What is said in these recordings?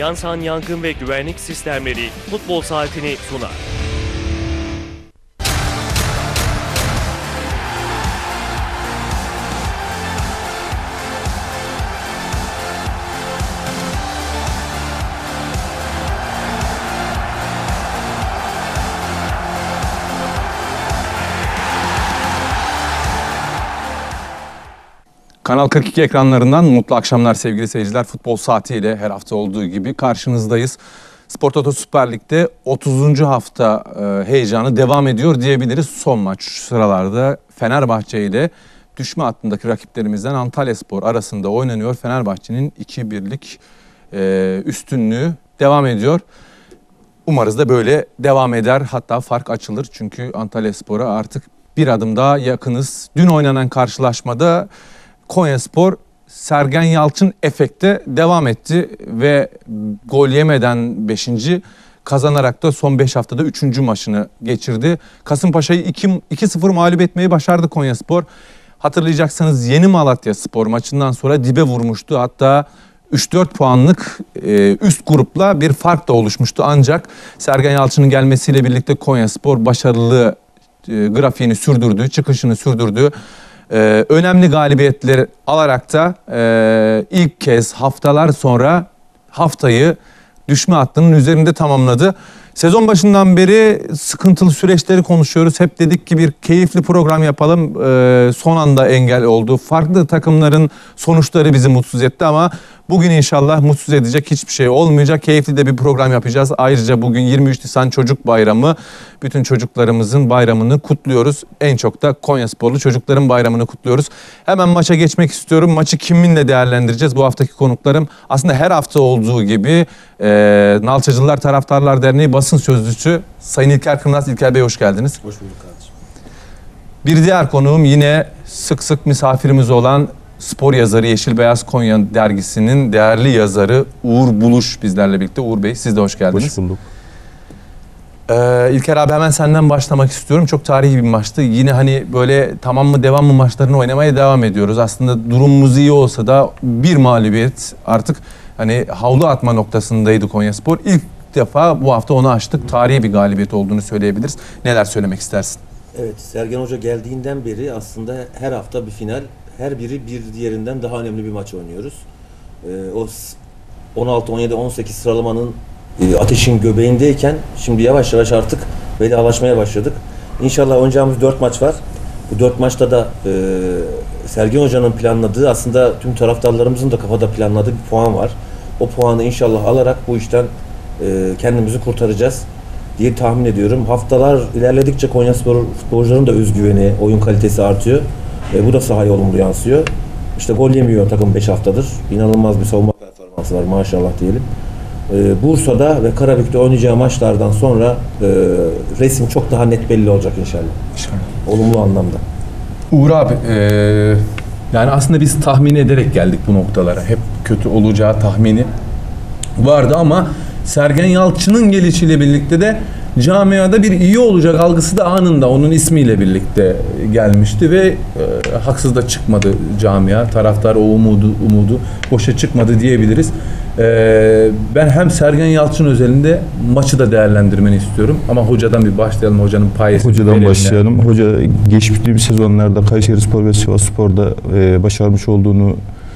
Yansan Yangın ve Güvenlik Sistemleri futbol saatini sunar. Kanal 42 ekranlarından mutlu akşamlar sevgili seyirciler. Futbol saatiyle her hafta olduğu gibi karşınızdayız. Spor Toto Süper Lig'de 30. hafta heyecanı devam ediyor diyebiliriz. Son maç şu sıralarda Fenerbahçe ile düşme hattındaki rakiplerimizden Antalyaspor arasında oynanıyor. Fenerbahçe'nin 2-1'lik üstünlüğü devam ediyor. Umarız da böyle devam eder, hatta fark açılır. Çünkü Antalyaspor'a artık bir adım daha yakınız. Dün oynanan karşılaşmada Konyaspor Sergen Yalçın efekte devam etti ve gol yemeden 5. kazanarak da son 5 haftada 3. maçını geçirdi. Kasımpaşa'yı 2-0 mağlup etmeyi başardı Konyaspor. Hatırlayacaksanız Yeni Malatyaspor maçından sonra dibe vurmuştu. Hatta 3-4 puanlık üst grupla bir fark da oluşmuştu. Ancak Sergen Yalçın'ın gelmesiyle birlikte Konyaspor başarılı grafiğini sürdürdü, çıkışını sürdürdü. Önemli galibiyetler alarak da ilk kez haftalar sonra haftayı düşme hattının üzerinde tamamladı. Sezon başından beri sıkıntılı süreçleri konuşuyoruz. Hep dedik ki bir keyifli program yapalım. Son anda engel oldu. Farklı takımların sonuçları bizi mutsuz etti ama bugün inşallah mutsuz edecek hiçbir şey olmayacak. Keyifli de bir program yapacağız. Ayrıca bugün 23 Nisan Çocuk Bayramı. Bütün çocuklarımızın bayramını kutluyoruz. En çok da Konyasporlu çocukların bayramını kutluyoruz. Hemen maça geçmek istiyorum. Maçı kiminle değerlendireceğiz? Bu haftaki konuklarım aslında her hafta olduğu gibi Nalçacılar Taraftarlar Derneği basın sözcüsü Sayın İlker Kırnaz. İlker Bey hoş geldiniz. Hoş bulduk kardeşim. Bir diğer konuğum yine sık sık misafirimiz olan spor yazarı Yeşil Beyaz Konya dergisinin değerli yazarı Uğur Buluş bizlerle birlikte. Uğur Bey siz de hoş geldiniz. Hoş bulduk. İlker abi hemen senden başlamak istiyorum. Çok tarihi bir maçtı. Yine hani böyle tamam mı devam mı maçlarını oynamaya devam ediyoruz. Aslında durumumuz iyi olsa da bir mağlubiyet artık hani havlu atma noktasındaydı Konyaspor. İlk defa bu hafta onu açtık. Tarihi bir galibiyet olduğunu söyleyebiliriz. Neler söylemek istersin? Evet, Sergen Hoca geldiğinden beri aslında her hafta bir final, her biri bir diğerinden daha önemli bir maç oynuyoruz. O 16, 17, 18 sıralamanın ateşin göbeğindeyken şimdi yavaş yavaş artık vedalaşmaya başladık. İnşallah oynayacağımız 4 maç var. Bu 4 maçta da Sergen Hoca'nın planladığı, aslında tüm taraftarlarımızın da kafada planladığı bir puan var. O puanı inşallah alarak bu işten kendimizi kurtaracağız diye tahmin ediyorum. Haftalar ilerledikçe Konyaspor futbolcuların da özgüveni, oyun kalitesi artıyor. Bu da sahaya olumlu yansıyor. İşte gol yemiyor takım 5 haftadır. İnanılmaz bir savunma performansı var maşallah diyelim. Bursa'da ve Karabük'te oynayacağı maçlardan sonra resim çok daha net belli olacak inşallah. Olumlu anlamda. Uğur abi, yani aslında biz tahmin ederek geldik bu noktalara. Hep kötü olacağı tahmini vardı ama Sergen Yalçın'ın gelişiyle birlikte de camiada bir iyi olacak algısı da anında onun ismiyle birlikte gelmişti ve haksız da çıkmadı camia. Taraftar o umudu boşa çıkmadı diyebiliriz. Ben hem Sergen Yalçın özelinde maçı da değerlendirmeni istiyorum ama hocadan bir başlayalım, hocanın payesini. Hocadan başlayalım. Hoca geçtiğimiz sezonlarda Kayserispor ve Sivasspor'da başarmış olduğunu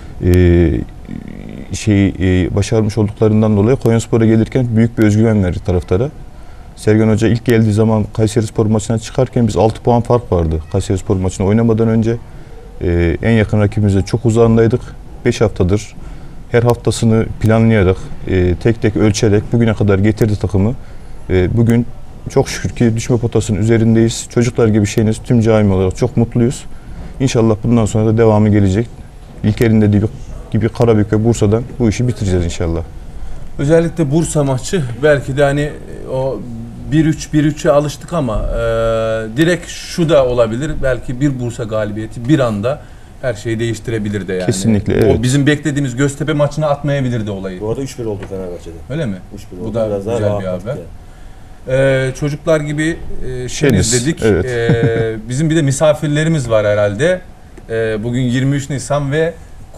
başarmış olduklarından dolayı Konyaspor'a gelirken büyük bir özgüven verdi taraftara. Sergen Hoca ilk geldiği zaman Kayserispor maçına çıkarken biz 6 puan fark vardı. Kayserispor maçını oynamadan önce en yakın rakibimizle çok uzağındaydık. 5 haftadır her haftasını planlayarak, tek tek ölçerek bugüne kadar getirdi takımı. Bugün çok şükür ki düşme potasının üzerindeyiz. Çocuklar gibi şeyiniz, tüm cami olarak çok mutluyuz. İnşallah bundan sonra da devamı gelecek. İlker'in dediği gibi Karabük ve Bursa'dan bu işi bitireceğiz inşallah. Özellikle Bursa maçı belki de hani o 1-3'e alıştık ama direkt şu da olabilir. Belki bir Bursa galibiyeti bir anda her şeyi değiştirebilirdi yani. Kesinlikle, evet. O bizim beklediğimiz Göztepe maçına atmayabilirdi olayı. Bu arada 3-1 oldu Fenerbahçe'de. Öyle mi? 3-1 oldu. Bu da biraz güzel bir haber. Çocuklar gibi Şeniz dedik. Evet. Bizim bir de misafirlerimiz var herhalde. Bugün 23 Nisan ve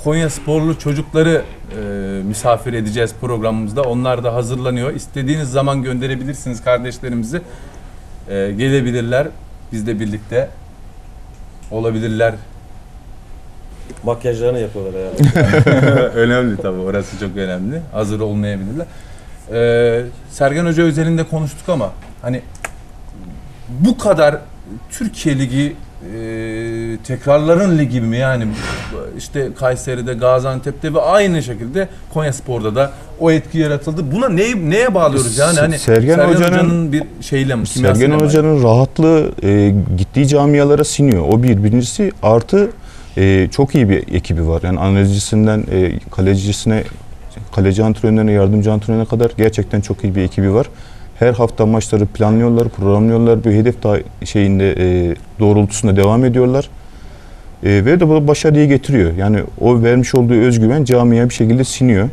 Konya sporlu çocukları misafir edeceğiz programımızda. Onlar da hazırlanıyor. İstediğiniz zaman gönderebilirsiniz kardeşlerimizi. Gelebilirler. Bizle birlikte olabilirler. Makyajlarını yapıyorlar herhalde. Önemli tabii. Orası çok önemli. Hazır olmayabilirler. Sergen Hoca özelinde konuştuk ama hani bu kadar Türkiye Ligi tekrarların ligi mi yani, işte Kayseri'de, Gaziantep'te ve aynı şekilde Konyaspor'da da o etki yaratıldı. Buna neye bağlıyoruz yani? Hani Sergen Hoca'nın bir şeyle mi? Sergen Hoca'nın rahatlığı gittiği camialara siniyor. O birincisi, artı çok iyi bir ekibi var. Yani analizcisinden kalecicisine, kaleci antrenörüne, yardımcı antrenörüne kadar gerçekten çok iyi bir ekibi var. Her hafta maçları planlıyorlar, programlıyorlar. Bir hedef doğrultusunda devam ediyorlar. Ve de bu başarıyı getiriyor. Yani o vermiş olduğu özgüven camiye bir şekilde siniyor.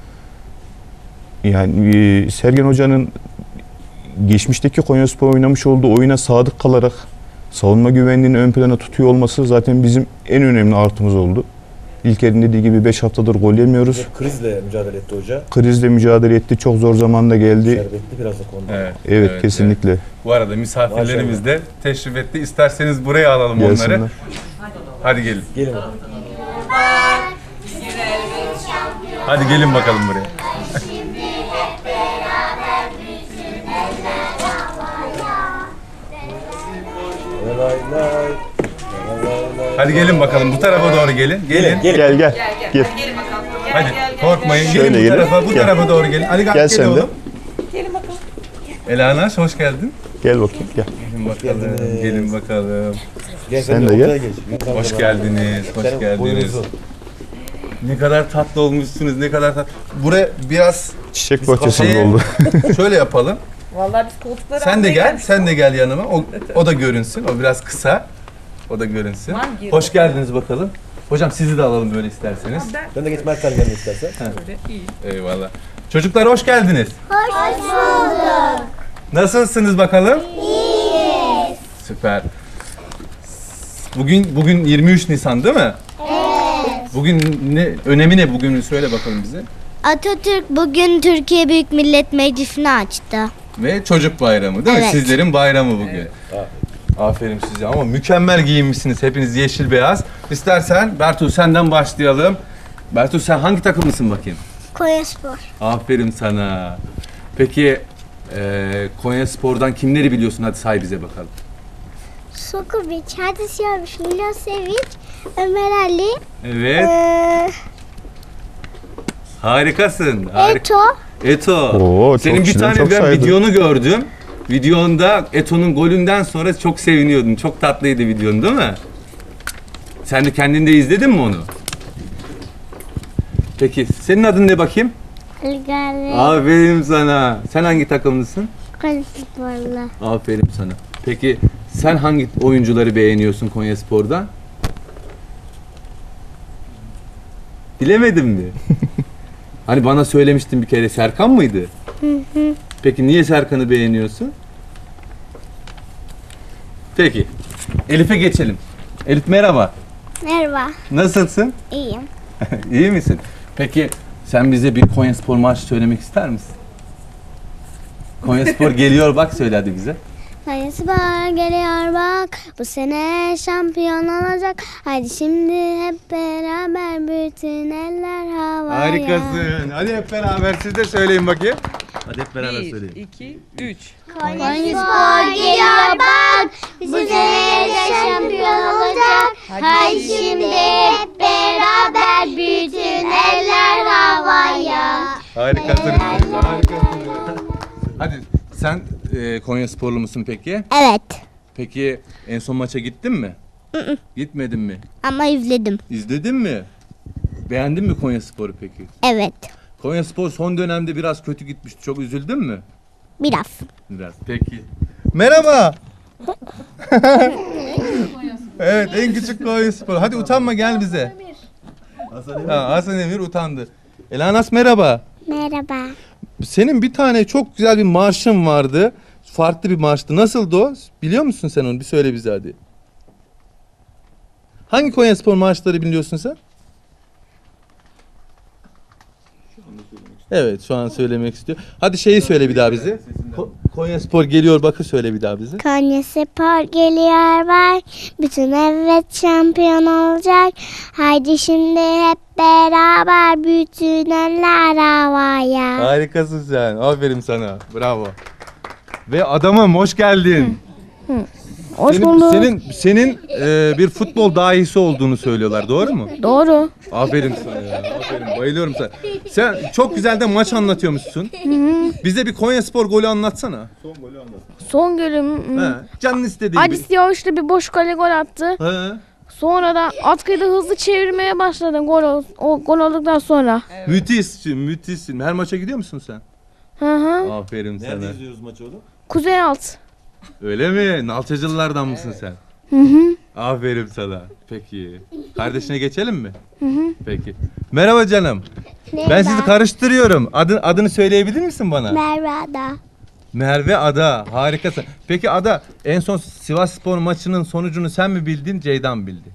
Yani Sergen Hoca'nın geçmişteki Konyaspor oynamış olduğu oyuna sadık kalarak savunma güvenliğini ön plana tutuyor olması zaten bizim en önemli artımız oldu. İlker'in dediği gibi 5 haftadır gol yemiyoruz. Krizle mücadele etti hoca. Krizle mücadele etti. Çok zor zamanda geldi. Şerbetli biraz da konuda. Evet, kesinlikle. Evet. Bu arada misafirlerimiz de teşrif etti. İsterseniz buraya alalım Gelsinler. onları. Hadi gelin. Gelin. Hadi gelin bakalım buraya. Hadi gelin bakalım, bu tarafa doğru gelin. Gelin. Gel. Gelin bakalım. Hadi korkmayın. Şöyle Gelin bu gelin. tarafa, bu Gel. tarafa doğru gelin. Ali Gel gel sen de. oğlum. Gelin bakalım. Elanaş hoş geldin. Gel bakayım, gel. Gelin bakalım. Gelin bakalım. Sen de gel. Hoş geldiniz. Hoş geldiniz. Ne kadar tatlı olmuşsunuz. Ne kadar tatlı. Buraya biraz Çiçek bahçesinde Şey- oldu. şöyle yapalım. Vallahi biz koltukları Sen de almaya gel. gelmiştik. Sen de gel yanıma. O da görünsün. O biraz kısa. O da görünsün. Tamam, gir. Hoş geldiniz bakalım. Hocam sizi de alalım böyle isterseniz. Ben de geç Mert sen gelme istersen. Böyle iyi. Eyvallah. Çocuklar hoş geldiniz. Hoş bulduk. Nasılsınız bakalım? İyiyiz. Süper. Bugün 23 Nisan değil mi? Evet. Bugün önemi ne bugün, söyle bakalım bize. Atatürk bugün Türkiye Büyük Millet Meclisi'ni açtı. Ve çocuk bayramı değil mi? Evet. Sizlerin bayramı bugün. Aferin size, ama mükemmel giyinmişsiniz hepiniz, yeşil beyaz. İstersen Bertuğ senden başlayalım. Bertuğ sen hangi takımlısın bakayım? Konyaspor. Aferin sana. Peki Konyaspor'dan kimleri biliyorsun? Hadi say bize bakalım. Sokubic, Hadis Yarmış, Milosevic, Ömer Ali, Evet. Harikasın. Eto. Eto. Oo, çok Senin bir güzel, tane çok ben saydın. videonu gördüm. Videonda Eto'nun golünden sonra çok seviniyordun. Çok tatlıydı videon değil mi? Sen de kendin de izledin mi onu? Peki senin adın ne bakayım? Ilgari. Aferin sana. Sen hangi takımlısın? Konyaspor'la. Aferin sana. Peki sen hangi oyuncuları beğeniyorsun Konyaspor'da? Bilemedin mi? Hani bana söylemiştin bir kere, Serkan mıydı? Peki niye Serkan'ı beğeniyorsun? Peki. Elif'e geçelim. Elif merhaba. Merhaba. Nasılsın? İyiyim. İyi misin? Peki sen bize bir Konyaspor marşı söylemek ister misin? Konyaspor geliyor bak, söyle hadi bize. Konyaspor geliyor bak. Bu sene şampiyon olacak. Haydi şimdi hep beraber bütün eller havaya. Harikasın. Hadi hep beraber siz de söyleyin bakayım. Hadi hep beraber 1, söyleyin. 2, 3. Konyaspor geliyor bak. Bu sene de şampiyon olacak. Haydi şimdi hep beraber bütün eller havaya. Harikasın. Harikasın. Hadi sen Konyasporlu musun peki? Evet. Peki en son maça gittin mi? Gitmedin mi? Ama izledim. İzledin mi? Beğendin mi Konyaspor'u peki? Evet. Konyaspor son dönemde biraz kötü gitmişti. Çok üzüldün mü? Biraz. Biraz. Peki. Merhaba. Evet, en küçük Konyaspor. Hadi utanma, gel bize. Hasan Emir utandı. Elanas merhaba. Merhaba. Senin bir tane çok güzel bir marşın vardı. Farklı bir marştı. Nasıldı o? Biliyor musun sen onu? Bir söyle bize hadi. Hangi Konyaspor marşları biliyorsun sen? Evet, şu an söylemek istiyor. Hadi şeyi söyle bir daha bize. Konyaspor geliyor bakı söyle bir daha bize. Konyaspor geliyor bak, bütün evet şampiyon olacak. Haydi şimdi hep beraber bütün eller havaya. Harikasın sen. Aferin sana. Bravo. Ve adamım hoş geldin. Hoş Senin, bulduk. senin bir futbol dahisi olduğunu söylüyorlar. Doğru mu? Doğru. Aferin sana ya. Aferin. Bayılıyorum sana. Sen çok güzel de maç anlatıyormuşsun. Bize bir Konyaspor golü anlatsana. Son golüm He. Canın istediği Adis Yağışlı bir boş kale gol attı. He. Sonra da atkıyı hızlı çevirmeye başladım gol olduktan sonra. Müthişsin, müthişsin. Her maça gidiyor musun sen? Hı hı. Aferin Nerede sana. izliyoruz maçı oğlum? Kuzeyaltı. Öyle mi? Nalçacılılardan mısın sen? Hı hı. Aferin sana. Peki. Kardeşine geçelim mi? Hı hı. Peki. Merhaba canım. Ben sizi karıştırıyorum. Adını söyleyebilir misin bana? Merve Ada. Merve Ada. Harikasın. Peki Ada, en son Sivasspor maçının sonucunu sen mi bildin, Ceyda mı bildi?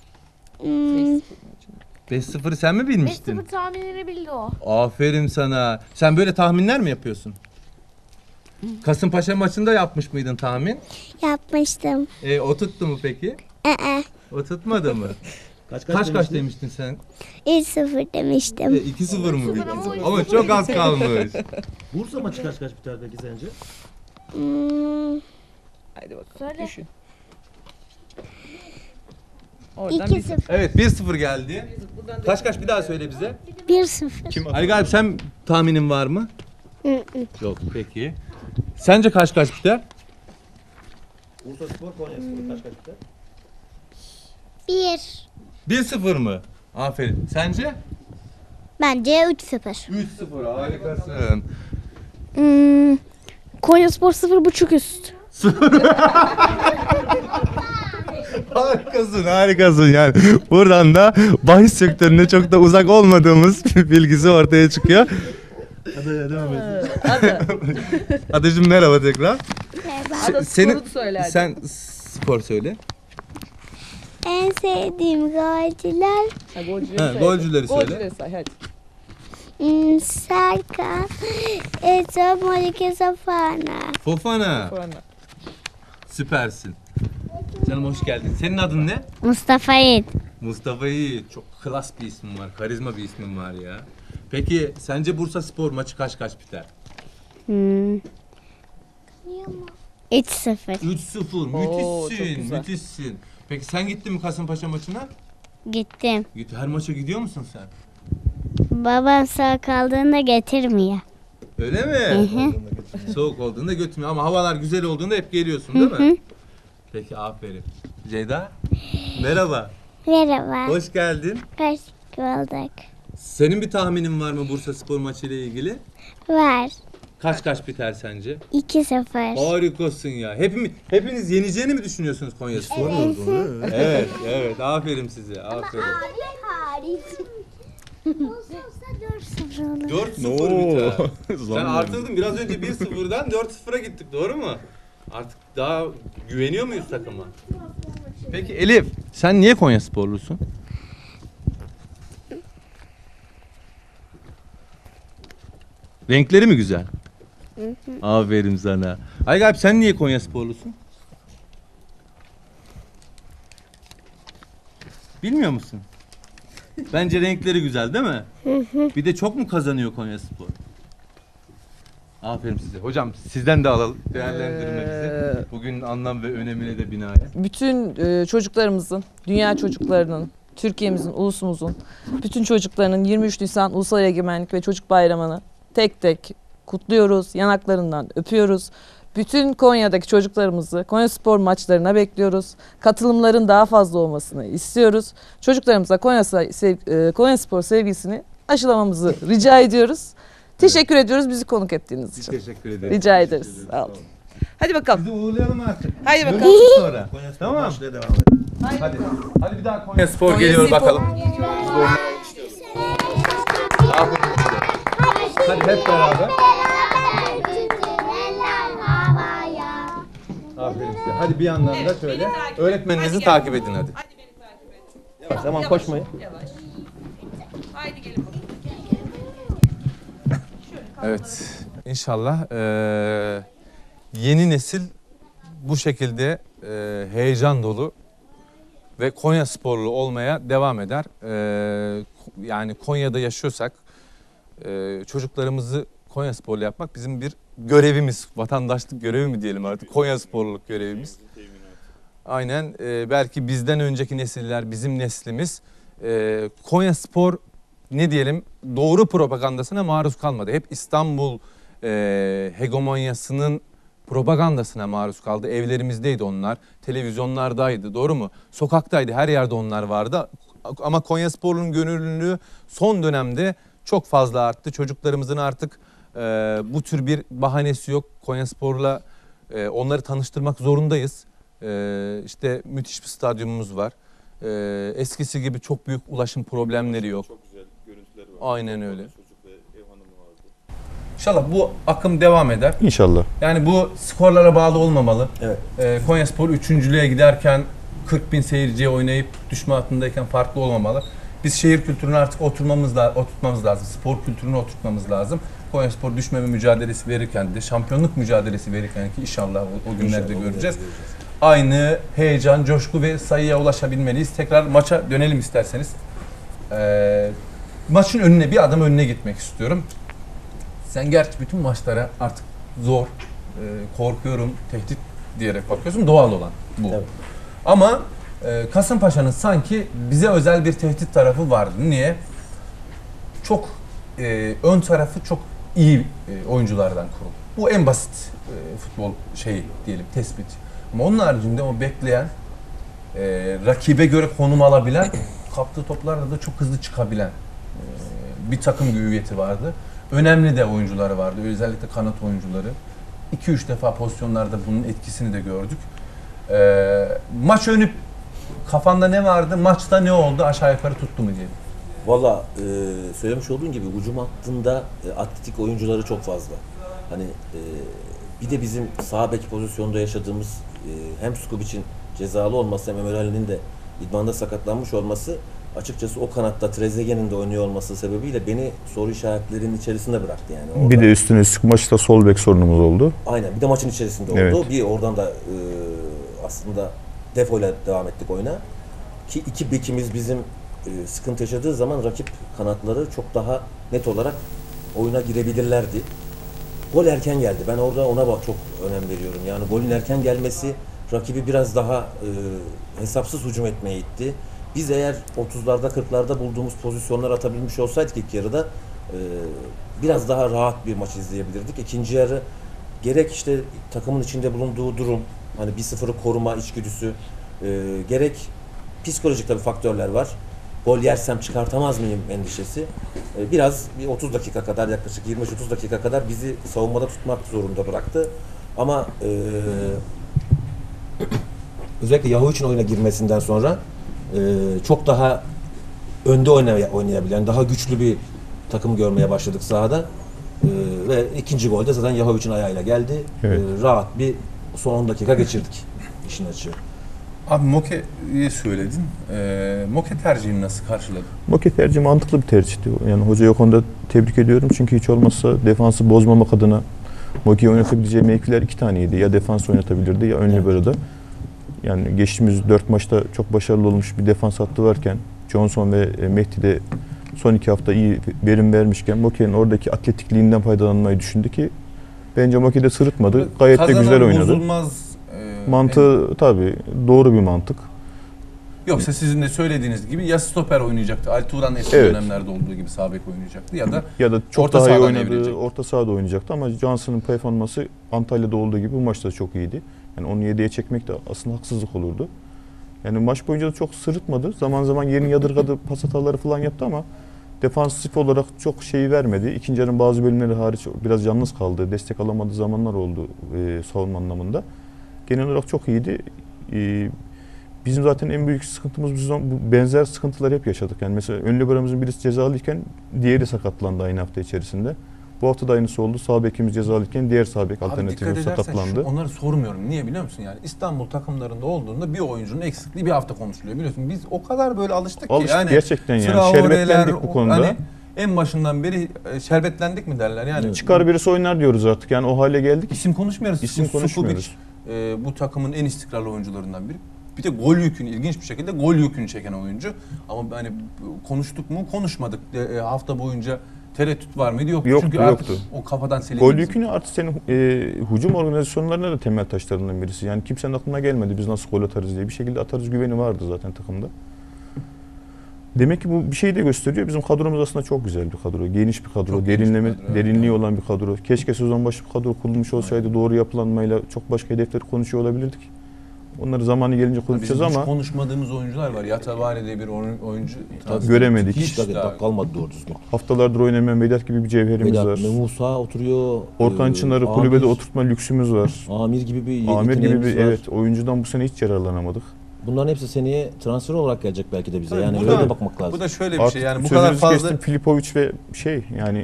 5-0'ı sen mi bilmiştin? 5-0 tahminini bildi o. Aferin sana. Sen böyle tahminler mi yapıyorsun? Kasımpaşa maçında yapmış mıydın tahmin? Yapmıştım. O tuttu mu peki? O tutmadı mı? Kaç demiştin sen? 3-0 demiştim. 2-0 mı bildin? Ama çok az kalmış. Bursa maçı kaç biter peki sence? Haydi bakalım. Söyle. Düşün. Oradan 2-0. Evet, 1-0 geldi. Kaç bir daha söyle bize. 1-0. Ali Galip, sen tahminin var mı? Yok, peki. Sence kaç biter? Bursa Spor, Konyaspor kaç biter? 1. 1-0 mı? Aferin. Sence? Bence 3-0. 3-0, harikasın. Konyaspor 0.5 üst. Harikasın yani. Buradan da bahis sektörüne çok da uzak olmadığımız bilgisi ortaya çıkıyor. Hadi devam et. Adacığım merhaba tekrar. Ada Senin, skoru söyle hadi. sen skor söyle. En sevdiğim golcüler Ha, golcüleri Ha, söyle. golcüleri söyle. Golcüleri say hadi. Serkan, Eto, Molike, Safana. Fofana. Sonra. Süpersin. Canım hoş geldin. Senin adın ne? Mustafa Yiğit. Mustafa Yiğit. Çok klas bir ismin var. Karizma bir ismin var ya. Peki sence Bursaspor maçı kaç biter? 3-0. 3-0. Oo, çok Müthişsin. güzel. Müthişsin. Peki sen gittin mi Kasımpaşa maçına? Gittim. Her maça gidiyor musun sen? Babam sağ kaldığında getirmiyor. Öyle mi? Soğuk olduğunda götürmüyor ama havalar güzel olduğunda hep geliyorsun değil mi? Peki aferin. Ceyda? Merhaba. Merhaba. Hoş geldin. Hoş bulduk. Senin bir tahminin var mı Bursaspor maçı ile ilgili? Var. Kaç biter sence? 2-0. Harikasın ya. Hepiniz yeneceğini mi düşünüyorsunuz Konyaspor? Evet, evet. Aferin size. Aferin. Olsa 4-0 olur. 4-0 biter. Sen artırdın. Biraz önce 1-0'dan 4-0'a gittik. Doğru mu? Artık daha güveniyor muyuz takıma? Peki Elif, sen niye Konyasporlusun? Renkleri mi güzel? Aferin sana. Ay abi, sen niye Konyasporlusun? Bilmiyor musun? Bence renkleri güzel değil mi? Bir de çok mu kazanıyor Konyaspor? Aferin size. Hocam sizden de alalım. Değerlendirme bizi. Bugünün anlam ve önemine de binaen. Bütün çocuklarımızın, dünya çocuklarının, Türkiye'mizin, ulusumuzun, bütün çocuklarının 23 Nisan Ulusal Egemenlik ve Çocuk Bayramı'nı tek tek kutluyoruz, yanaklarından öpüyoruz. Bütün Konya'daki çocuklarımızı Konyaspor maçlarına bekliyoruz. Katılımların daha fazla olmasını istiyoruz. Çocuklarımıza Konyaspor sevgisini aşılamamızı rica ediyoruz. Teşekkür ediyoruz bizi konuk ettiğiniz için. Teşekkür ederim. Rica ederiz. Sağ olun. Hadi bakalım. Bizi uğurlayalım artık. Hadi bakalım. Görüşürüz sonra. Konyaspor Tamam. maçlara devam edelim. Hadi. Hadi bir daha Konyaspor geliyor bakalım. Hadi hep beraber. Aferin size. Hadi bir yandan da şöyle. Öğretmeninizi takip edin hadi. Hadi beni takip et. Yavaş, zaman koşmayın. Yavaş. Haydi gelin bakalım. Evet, inşallah yeni nesil bu şekilde heyecan dolu ve Konyasporlu olmaya devam eder. Yani Konya'da yaşıyorsak çocuklarımızı Konyasporlu yapmak bizim bir görevimiz, vatandaşlık görevi mi diyelim artık, Konyasporluluk görevimiz. Aynen, belki bizden önceki nesiller, bizim neslimiz Konyaspor ne diyelim doğru propagandasına maruz kalmadı. Hep İstanbul hegemonyasının propagandasına maruz kaldı. Evlerimizdeydi onlar, televizyonlardaydı, doğru mu? Sokaktaydı, her yerde onlar vardı. Ama Konyaspor'un gönüllülüğü son dönemde çok fazla arttı. Çocuklarımızın artık bu tür bir bahanesi yok. Konyaspor'la onları tanıştırmak zorundayız. İşte müthiş bir stadyumumuz var. Eskisi gibi çok büyük ulaşım problemleri yok. Çok güzel görüntüler var. Aynen öyle. Çocuk ve ev hanımı vardı. İnşallah bu akım devam eder. İnşallah. Yani bu skorlara bağlı olmamalı. Evet. Konyaspor 3.lüğe giderken 40.000 seyirciye oynayıp düşme hattındayken farklı olmamalı. Biz şehir kültürünü artık oturtmamız lazım. Spor kültürünü oturtmamız lazım. Konyaspor düşmeme mücadelesi verirken de, şampiyonluk mücadelesi verirken ki inşallah o günlerde göreceğiz. Aynı heyecan, coşku ve sayıya ulaşabilmeliyiz. Tekrar maça dönelim isterseniz. Maçın önüne, bir adım önüne gitmek istiyorum. Sen gerçi bütün maçlara artık zor, korkuyorum, tehdit diyerek bakıyorsun. Doğal olan bu. Evet. Ama Kasımpaşa'nın sanki bize özel bir tehdit tarafı vardı. Niye? Çok ön tarafı çok iyi oyunculardan kurulu. Bu en basit futbol şeyi diyelim, tespit. Ama onun haricinde o bekleyen, rakibe göre konum alabilen, kaptığı toplarla da çok hızlı çıkabilen bir takım hüviyeti vardı. Önemli de oyuncuları vardı. Özellikle kanat oyuncuları. 2-3 defa pozisyonlarda bunun etkisini de gördük. Maç önü kafanda ne vardı? Maçta ne oldu? Aşağı yukarı tuttu mu diyelim. Valla söylemiş olduğun gibi hücum hattında atletik oyuncuları çok fazla. Hani bir de bizim sağ bek pozisyonda yaşadığımız hem Skubic'in cezalı olması hem Ömer Ali'nin de idmanda sakatlanmış olması açıkçası o kanatta Trezeguet'in de oynuyor olması sebebiyle beni soru işaretlerinin içerisinde bıraktı yani. Orada. Bir de üstüne üstlük maçta sol bek sorunumuz oldu. Aynen, bir de maçın içerisinde oldu. Evet. Bir oradan da aslında defoyla devam ettik oyuna. Ki iki bekimiz bizim sıkıntı yaşadığı zaman rakip kanatları çok daha net olarak oyuna girebilirlerdi. Gol erken geldi. Ben orada ona çok önem veriyorum. Yani golün erken gelmesi rakibi biraz daha hesapsız hücum etmeye itti. Biz eğer 30'larda 40'larda bulduğumuz pozisyonlar atabilmiş olsaydık ilk yarıda biraz daha rahat bir maç izleyebilirdik. İkinci yarı gerek işte takımın içinde bulunduğu durum, hani 1-0'ı koruma içgüdüsü, gerek psikolojik tabii faktörler var. Gol yersem çıkartamaz mıyım endişesi. Biraz bir 30 dakika kadar, yaklaşık 25-30 dakika kadar bizi savunmada tutmak zorunda bıraktı. Ama özellikle Yahovic'in oyuna girmesinden sonra çok daha önde oynayabilen, daha güçlü bir takım görmeye başladık sahada. Ve ikinci golde zaten Yahovic'in ayağıyla geldi. Evet. Rahat bir son 10 dakika geçirdik işin açığı. Abi Moke'yi söyledin. Moke tercihini nasıl karşıladın? Moke tercih mantıklı bir tercihti. Yani hocayı o konuda tebrik ediyorum. Çünkü hiç olmazsa defansı bozmamak adına Moke'yi oynatabileceği mevkiler 2 taneydi. Ya defans oynatabilirdi ya ön libero'da. Yani geçtiğimiz 4 maçta çok başarılı olmuş bir defans hattı varken Johnson ve Mehdi de son 2 hafta iyi verim vermişken Moke'nin oradaki atletikliğinden faydalanmayı düşündü ki bence Moke de sırıtmadı. Gayet de güzel oynadı. Bozulmaz Mantığı tabii doğru bir mantık. Yoksa sizin de söylediğiniz gibi ya stoper oynayacaktı. Altuğ'dan eski Evet. dönemlerde olduğu gibi sağ bek oynayacaktı ya da çok orta daha iyi sahadan oynadığı, evrilecek. orta sahada oynayacaktı ama Johnson'ın performansı Antalya'da olduğu gibi bu maçta çok iyiydi. Yani onu 7'ye çekmek de aslında haksızlık olurdu. Yani maç boyunca da çok sırıtmadı. Zaman zaman yerini yadırgadı, pas hataları falan yaptı ama defansif olarak çok şeyi vermedi. İkinci yarının bazı bölümleri hariç biraz yalnız kaldı. Destek alamadığı zamanlar oldu savunma anlamında. Genel olarak çok iyiydi. Bizim zaten en büyük sıkıntımız bu benzer sıkıntıları hep yaşadık. Yani mesela ön liberomuzun birisi cezalıyken diğeri sakatlandı aynı hafta içerisinde. Bu hafta da aynısı oldu. Sağ bekimiz cezalıyken diğer sağ bek alternatifimiz sakatlandı. Onları sormuyorum. Niye biliyor musun? Yani İstanbul takımlarında olduğunda bir oyuncunun eksikliği bir hafta konuşuluyor biliyorsun. Biz o kadar böyle alıştık ki yani. Gerçekten yani. Traore'ler, Şerbetlendik bu konuda. Hani en başından beri şerbetlendik mi derler yani. Çıkar birisi oynar diyoruz artık. Yani o hale geldik. İsim konuşmuyoruz. İsim konuşmuyoruz. Sukubic, bu takımın en istikrarlı oyuncularından biri. Bir de gol yükünü, ilginç bir şekilde gol yükünü çeken oyuncu. Ama hani konuştuk mu? Konuşmadık. Hafta boyunca tereddüt var mıydı? Yoktu. Çünkü artık o kafadan silindi. Gol yükünü artık senin hücum organizasyonlarına da temel taşlarından birisi. Yani kimsenin aklına gelmedi biz nasıl gol atarız diye. Bir şekilde atarız güveni vardı zaten takımda. Demek ki bu bir şey de gösteriyor. Bizim kadromuz aslında çok güzel bir kadro. Geniş bir kadro, Çok geniş bir kadro, derinliği olan bir kadro. Keşke sezon başı bir kadro kurulmuş olsaydı. Doğru yapılanmayla çok başka hedefleri konuşuyor olabilirdik. Onları zamanı gelince konuşacağız Bizim hiç ama konuşmadığımız oyuncular var. Yatabari diye bir oyuncu göremedik. Hiç dakika kalmadı doğru düzgün. haftalardır oynamayan Vedat gibi bir cevherimiz var. Musa oturuyor. Orkan Çınar'ı kulübede oturtma lüksümüz var. Amir gibi bir Amir gibi yeteneğimiz bir var. evet oyuncudan bu sene hiç yararlanamadık. Bunların hepsi seneye transfer olarak gelecek belki de bize. Tabii Yani bu öyle da- de bakmak lazım. Bu da şöyle bir Artık şey yani bu sözünüzü kadar fazla kestim, Filipovic ve yani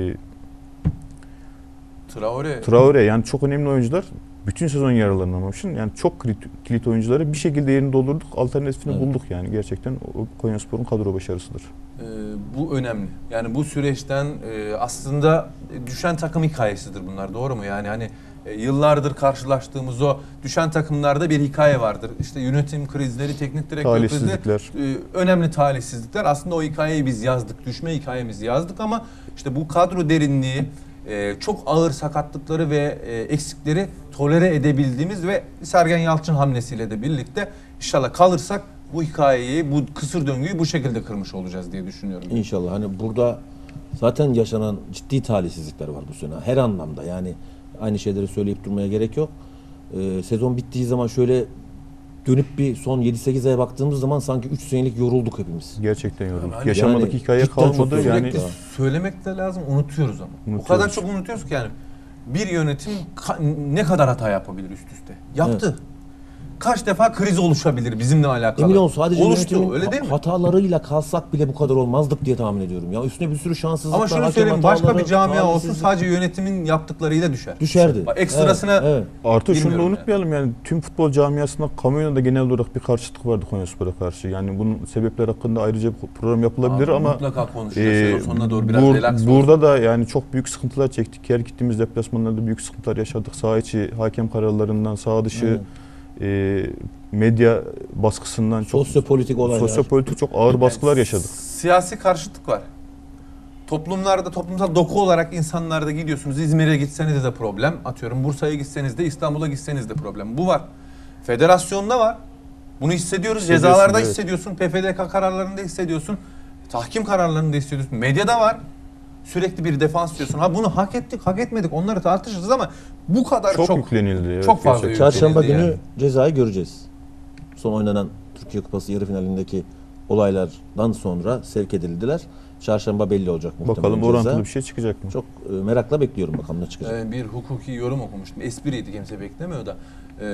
Traore yani çok önemli oyuncular. Bütün sezon yararlanamamışsın. Yani çok kilit oyuncuları bir şekilde yerini doldurduk. Alternatifini bulduk yani. Gerçekten o Konyaspor'un kadro başarısıdır. bu önemli. Yani bu süreçten aslında düşen takım hikayesidir bunlar. Doğru mu? Yani hani yıllardır karşılaştığımız o düşen takımlarda bir hikaye vardır. İşte yönetim krizleri, teknik direktör krizleri, Talihsizlikler. önemli talihsizlikler. Aslında o hikayeyi biz yazdık. Düşme hikayemizi yazdık ama işte bu kadro derinliği, çok ağır sakatlıkları ve eksikleri tolere edebildiğimiz ve Sergen Yalçın hamlesiyle de birlikte inşallah kalırsak bu hikayeyi, bu kısır döngüyü bu şekilde kırmış olacağız diye düşünüyorum. İnşallah. Hani burada zaten yaşanan ciddi talihsizlikler var bu sene. Her anlamda yani aynı şeyleri söyleyip durmaya gerek yok. Sezon bittiği zaman şöyle dönüp bir son 7-8 aya baktığımız zaman sanki 3 senelik yorulduk hepimiz. Gerçekten yorulduk. Yani Yaşamadık hikaye cidden çok kalmadı üzüldük yani. ya. Söylemek de lazım, unutuyoruz ama. O Unutuyoruz. kadar çok unutuyoruz ki yani. Bir yönetim ne kadar hata yapabilir üst üste? Yaptı. Kaç defa kriz oluşabilir bizimle alakalı? Emin ol sadece Oluştu, yönetimin öyle değil mi? hatalarıyla kalsak bile bu kadar olmazdık diye tahmin ediyorum. Ya üstüne bir sürü şanssızlıklar, Ama şunu hakem söyleyeyim, başka bir hataları, camia olsun talihsizlik. sadece yönetimin yaptıklarıyla düşer. Düşerdi. Bak, ekstrasına Evet. Artı şunu da Bilmiyorum unutmayalım yani tüm futbol camiasında kamuoyuna da genel olarak bir karşıtlık vardı Konyaspor'a karşı. Yani bunun sebepler hakkında ayrıca bir program yapılabilir Abi, ama mutlaka konuşacağız. Sezon sonuna doğru biraz relax olsun. burada da yani çok büyük sıkıntılar çektik. Her gittiğimiz deplasmanlarda büyük sıkıntılar yaşadık. Saha içi hakem kararlarından, saha dışı medya baskısından çok Sosyopolitik olaylar. sosyopolitik çok ağır baskılar yaşadık. Siyasi karşıtlık var. Toplumlarda, toplumsal doku olarak insanlarda gidiyorsunuz. İzmir'e gitseniz de problem. Atıyorum Bursa'ya gitseniz de, İstanbul'a gitseniz de problem. Bu var. Federasyonda var. Bunu hissediyoruz. Hissediyorsun, Cezalarda evet. hissediyorsun. PFDK kararlarında hissediyorsun. Tahkim kararlarında hissediyorsun. Medyada var. Sürekli bir defans diyorsun. Ha bunu hak ettik, hak etmedik. Onları tartışırız ama bu kadar Çok çok yüklenildi. Evet, çok fazla gerçekten. Çarşamba yüklenildi günü yani. cezayı göreceğiz. Son oynanan Türkiye Kupası yarı finalindeki olaylardan sonra sevk edildiler. Çarşamba belli olacak muhtemelen Bakalım ceza. orantılı bir şey çıkacak mı? Çok merakla bekliyorum bakalım ne çıkacak. Bir hukuki yorum okumuştum. Espriydi, kimse beklemiyor da.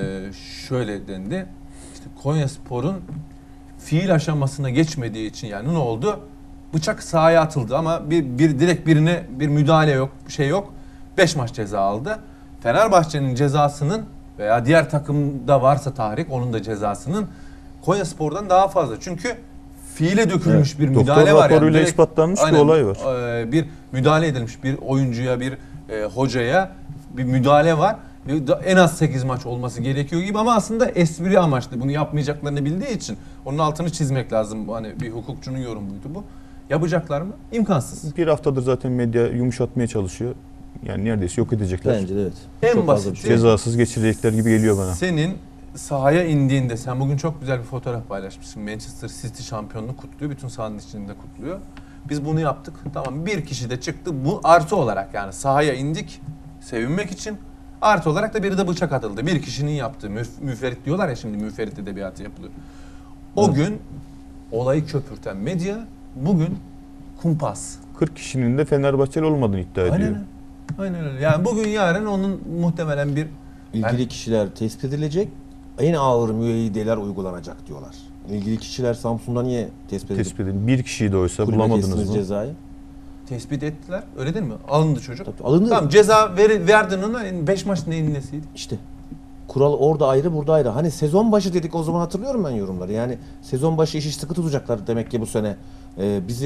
Şöyle dendi. İşte Konyaspor'un fiil aşamasına geçmediği için yani ne oldu? Bıçak sahaya atıldı ama bir direkt birine bir müdahale yok, bir şey yok. 5 maç ceza aldı. Fenerbahçe'nin cezasının veya diğer takımda varsa tahrik onun da cezasının Konyaspor'dan daha fazla. Çünkü fiile dökülmüş bir Doktor müdahale var. raporuyla Direkt- ispatlanmış bir Aynen, olay var. Bir müdahale edilmiş bir oyuncuya, bir hocaya bir müdahale var. En az 8 maç olması gerekiyor gibi ama aslında espri amaçlı. Bunu yapmayacaklarını bildiği için onun altını çizmek lazım. Hani bir hukukçunun yorumuydu bu. Yapacaklar mı? İmkansız. Bir haftadır zaten medya yumuşatmaya çalışıyor. Yani neredeyse yok edecekler. Bence de evet. En Çok fazla basit bir şey. Cezasız geçirecekler gibi geliyor bana. Senin sahaya indiğinde sen bugün çok güzel bir fotoğraf paylaşmışsın. Manchester City şampiyonluğu kutluyor. Bütün sahanın içinde kutluyor. Biz bunu yaptık. Tamam, bir kişi de çıktı. Bu artı olarak yani sahaya indik sevinmek için. Artı olarak da biri de bıçak atıldı. Bir kişinin yaptığı müferit diyorlar ya, şimdi müferit edebiyatı yapılıyor. O gün olayı köpürten medya bugün kumpas. 40 kişinin de Fenerbahçeli olmadığını iddia ediyor. Aynen öyle. Aynen öyle. Yani bugün yarın onun muhtemelen bir İlgili kişiler tespit edilecek. En ağır müeyyideler uygulanacak diyorlar. İlgili kişiler Samsun'da niye tespit edilip Tespit edin. Bir kişiyi de oysa kulübe bulamadınız kestiniz mı? cezayı? tespit ettiler. Öyle değil mi? Alındı çocuk. Tabii, alındı. Tamam, ceza verdin ona. 5 maç neyin nesiydi? İşte kural orada ayrı, burada ayrı. Hani sezon başı dedik, o zaman hatırlıyorum ben yorumları. Yani sezon başı işi sıkı tutacaklar demek ki bu sene. Bizi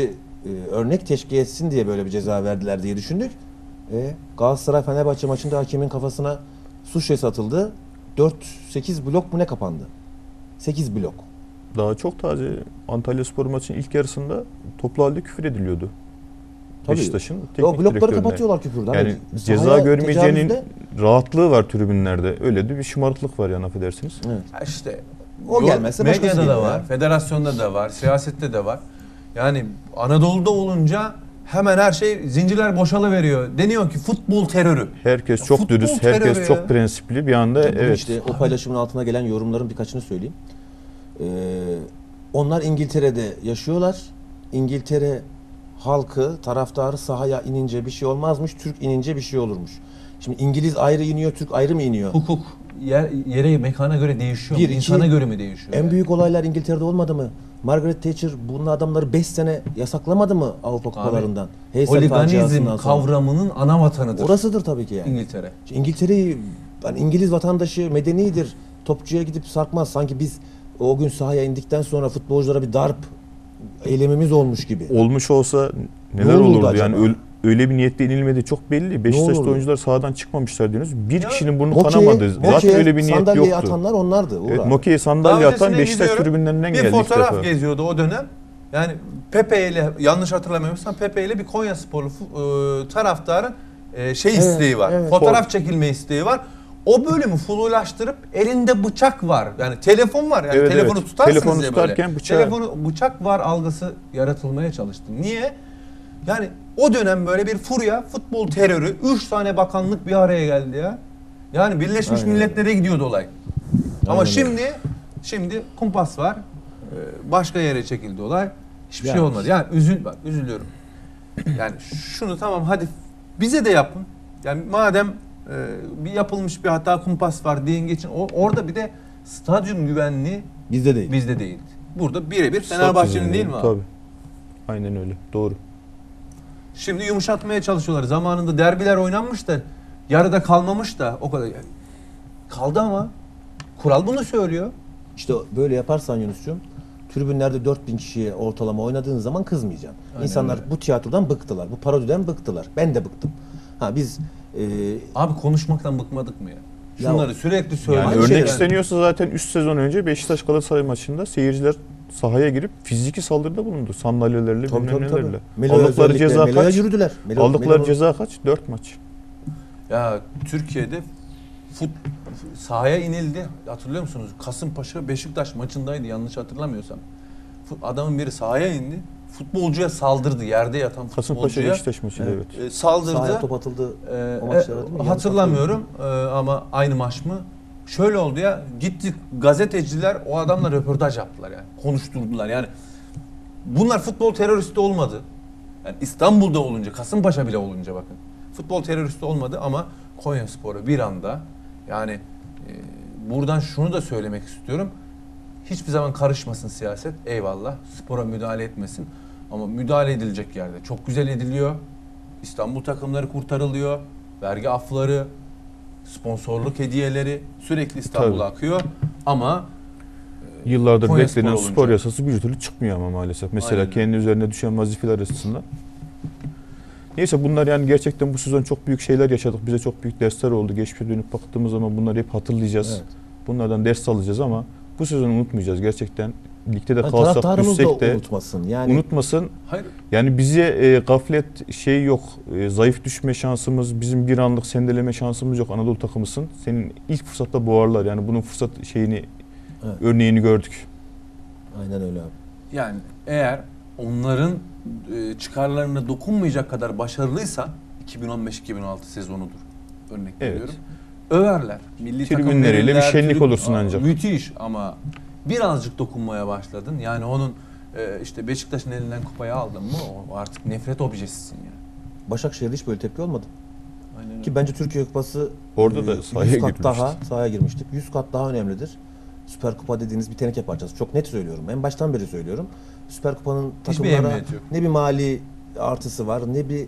örnek teşkil etsin diye böyle bir ceza verdiler diye düşündük. Galatasaray-Fenerbahçe maçında hakemin kafasına su şişesi atıldı. 4-8 blok mu ne kapandı? 8 blok. Daha çok taze. Antalyaspor maçının ilk yarısında toplu halde küfür ediliyordu. Tabii. Beşiktaş'ın teknik O blokları direktörüne. kapatıyorlar küfürden. Yani Sahaya ceza görmeyeceğinin tecavüzde- rahatlığı var tribünlerde. Öyle de bir şımarıklık var yani, affedersiniz. İşte O gelmezse başkası medyada da geliyor var, ya. federasyonda da var, siyasette de var. Yani Anadolu'da olunca hemen her şey zincirler boşalıveriyor. Deniyor ki futbol terörü. Herkes Ya çok futbol dürüst, terörü herkes ya. çok prensipli. Bir anda Bunu evet. işte o paylaşımın altına gelen yorumların birkaçını söyleyeyim. Onlar İngiltere'de yaşıyorlar. İngiltere halkı, taraftarı sahaya inince bir şey olmazmış, Türk inince bir şey olurmuş. Şimdi İngiliz ayrı iniyor, Türk ayrı mı iniyor? Hukuk yere mekana göre değişiyor Bir, mu? iki, İnsana göre mi değişiyor? En yani? büyük olaylar İngiltere'de olmadı mı? Margaret Thatcher bunun adamları 5 sene yasaklamadı mı Avrupa kupalarından? Heysel Holiganizm faciasından sonra. kavramının ana vatanıdır Orasıdır tabii ki yani. İngiltere. İngiltere'yi, yani İngiliz vatandaşı medenidir. Topçuya gidip sarkmaz. Sanki biz o gün sahaya indikten sonra futbolculara bir darp eylemimiz olmuş gibi. Olmuş olsa neler olurdu olurdu? acaba? Yani öyle bir niyetle inilmediği çok belli. Beşiktaş'ta olurdu? oyuncular sahadan çıkmamışlar diyorsunuz. Bir Ya, kişinin burnu kanamadı. Zaten Moke'ye öyle bir niyet sandalyeye yoktu. atanlar onlardı. Uğur Evet, abi. Moke'ye Daha sandalye atan öncesine Beşiktaş gidiyorum, tribünlerinden bir geldi ilk fotoğraf defa. geziyordu o dönem. Yani Pepe ile, yanlış hatırlamıyorsam Pepe ile bir Konyasporlu taraftarın isteği var. evet. Fotoğraf çekilme isteği var. O bölümü fulllaştırıp elinde bıçak var. Yani telefon var. Yani Evet, telefonu evet. tutarsınız Telefonu ya tutarken böyle. bıçağı- Bıçak var algısı yaratılmaya çalıştı. Niye? Yani o dönem böyle bir furya, futbol terörü, 3 tane bakanlık bir araya geldi ya. Yani Birleşmiş Aynen Milletler'e gidiyordu olay. Ama Aynen öyle. şimdi kumpas var. Başka yere çekildi olay. Hiçbir şey Yani. olmadı. Yani üzülüyorum. Yani şunu tamam hadi bize de yapın. Yani madem bir yapılmış bir hata kumpas var deyin geçin. Orada bir de stadyum güvenliği Bizde değil. bizde değildi. Burada birebir Fenerbahçe'nin değil mi abi? Tabii. Aynen öyle. Doğru. Şimdi yumuşatmaya çalışıyorlar. Zamanında derbiler oynanmış da yarıda kalmamış da o kadar. Yani kaldı ama kural bunu söylüyor. İşte böyle yaparsan Yunus'cum, tribünlerde 4000 kişiye ortalama oynadığın zaman kızmayacaksın. Aynen İnsanlar öyle. bu tiyatrodan bıktılar. Bu parodiden bıktılar. Ben de bıktım. Biz Abi konuşmaktan bıkmadık mı ya? Şunları sürekli söylüyor. Yani Aynı örnek şey isteniyorsa zaten 3 sezon önce Beşiktaş Galatasaray maçında seyirciler sahaya girip fiziki saldırıda bulundu. Sandalyelerle, bilmem nelerle. Aldıkları ceza Melo'ya kaç? yürüdüler. Aldıkları ceza kaç? 4 maç. Ya Türkiye'de sahaya inildi. Hatırlıyor musunuz? Kasımpaşa Beşiktaş maçındaydı yanlış hatırlamıyorsam. Adamın biri sahaya indi. Futbolcuya saldırdı. Yerde yatan Kasımpaşa futbolcuya. Beşiktaş maçıydı evet. Saldırdı. Sahaya top atıldı. Ee, O maçları hatırlıyor musun? hatırlamıyorum ama aynı maç mı? Şöyle oldu ya, gitti gazeteciler o adamla röportaj yaptılar yani. Konuşturdular yani. Bunlar futbol teröristi olmadı. Yani İstanbul'da olunca, Kasımpaşa bile olunca bakın. Futbol teröristi olmadı ama Konyaspor'u bir anda yani buradan şunu da söylemek istiyorum. Hiçbir zaman karışmasın siyaset. Eyvallah. Spora müdahale etmesin. Ama müdahale edilecek yerde çok güzel ediliyor. İstanbul takımları kurtarılıyor. Vergi afları, sponsorluk hediyeleri sürekli İstanbul'a Tabii. akıyor. Ama Yıllardır Konyaspor beklenen olunca. spor yasası bir türlü çıkmıyor ama maalesef. Mesela Aynen. kendi üzerine düşen vazifeler açısından. Neyse bunlar yani gerçekten bu sezon çok büyük şeyler yaşadık. Bize çok büyük dersler oldu. Geçmişe dönüp baktığımız zaman bunları hep hatırlayacağız. Evet. Bunlardan ders alacağız ama bu sezonu unutmayacağız. Gerçekten ligde de Yani kalsak, taraftarımız da düşsek de unutmasın. Yani unutmasın. hayır, Yani bize gaflet yok. Zayıf düşme şansımız, bizim bir anlık sendeleme şansımız yok. Anadolu takımısın. Senin ilk fırsatta boğarlar. Yani bunun fırsat Evet. örneğini gördük. aynen öyle abi. yani eğer onların çıkarlarına dokunmayacak kadar başarılıysa 2015-2016 sezonudur. Örnek Evet. veriyorum. Överler. Milli takım Tribünleriyle bir verirler, şenlik olursun ancak. Müthiş ama birazcık dokunmaya başladın. Yani onun işte Beşiktaş'ın elinden kupayı aldın mı o artık nefret objesisin yani. Başakşehir'de hiç böyle tepki olmadı. Aynen öyle. Ki bence Türkiye Kupası Orada da 100 sahaya kat girmiştik. daha sahaya girmiştik. 100 kat daha önemlidir. Süper Kupa dediğiniz bir teneke parçası. Çok net söylüyorum. En baştan beri söylüyorum. Süper Kupa'nın Hiçbir takımlara emniyeti yok. ne bir mali artısı var, ne bir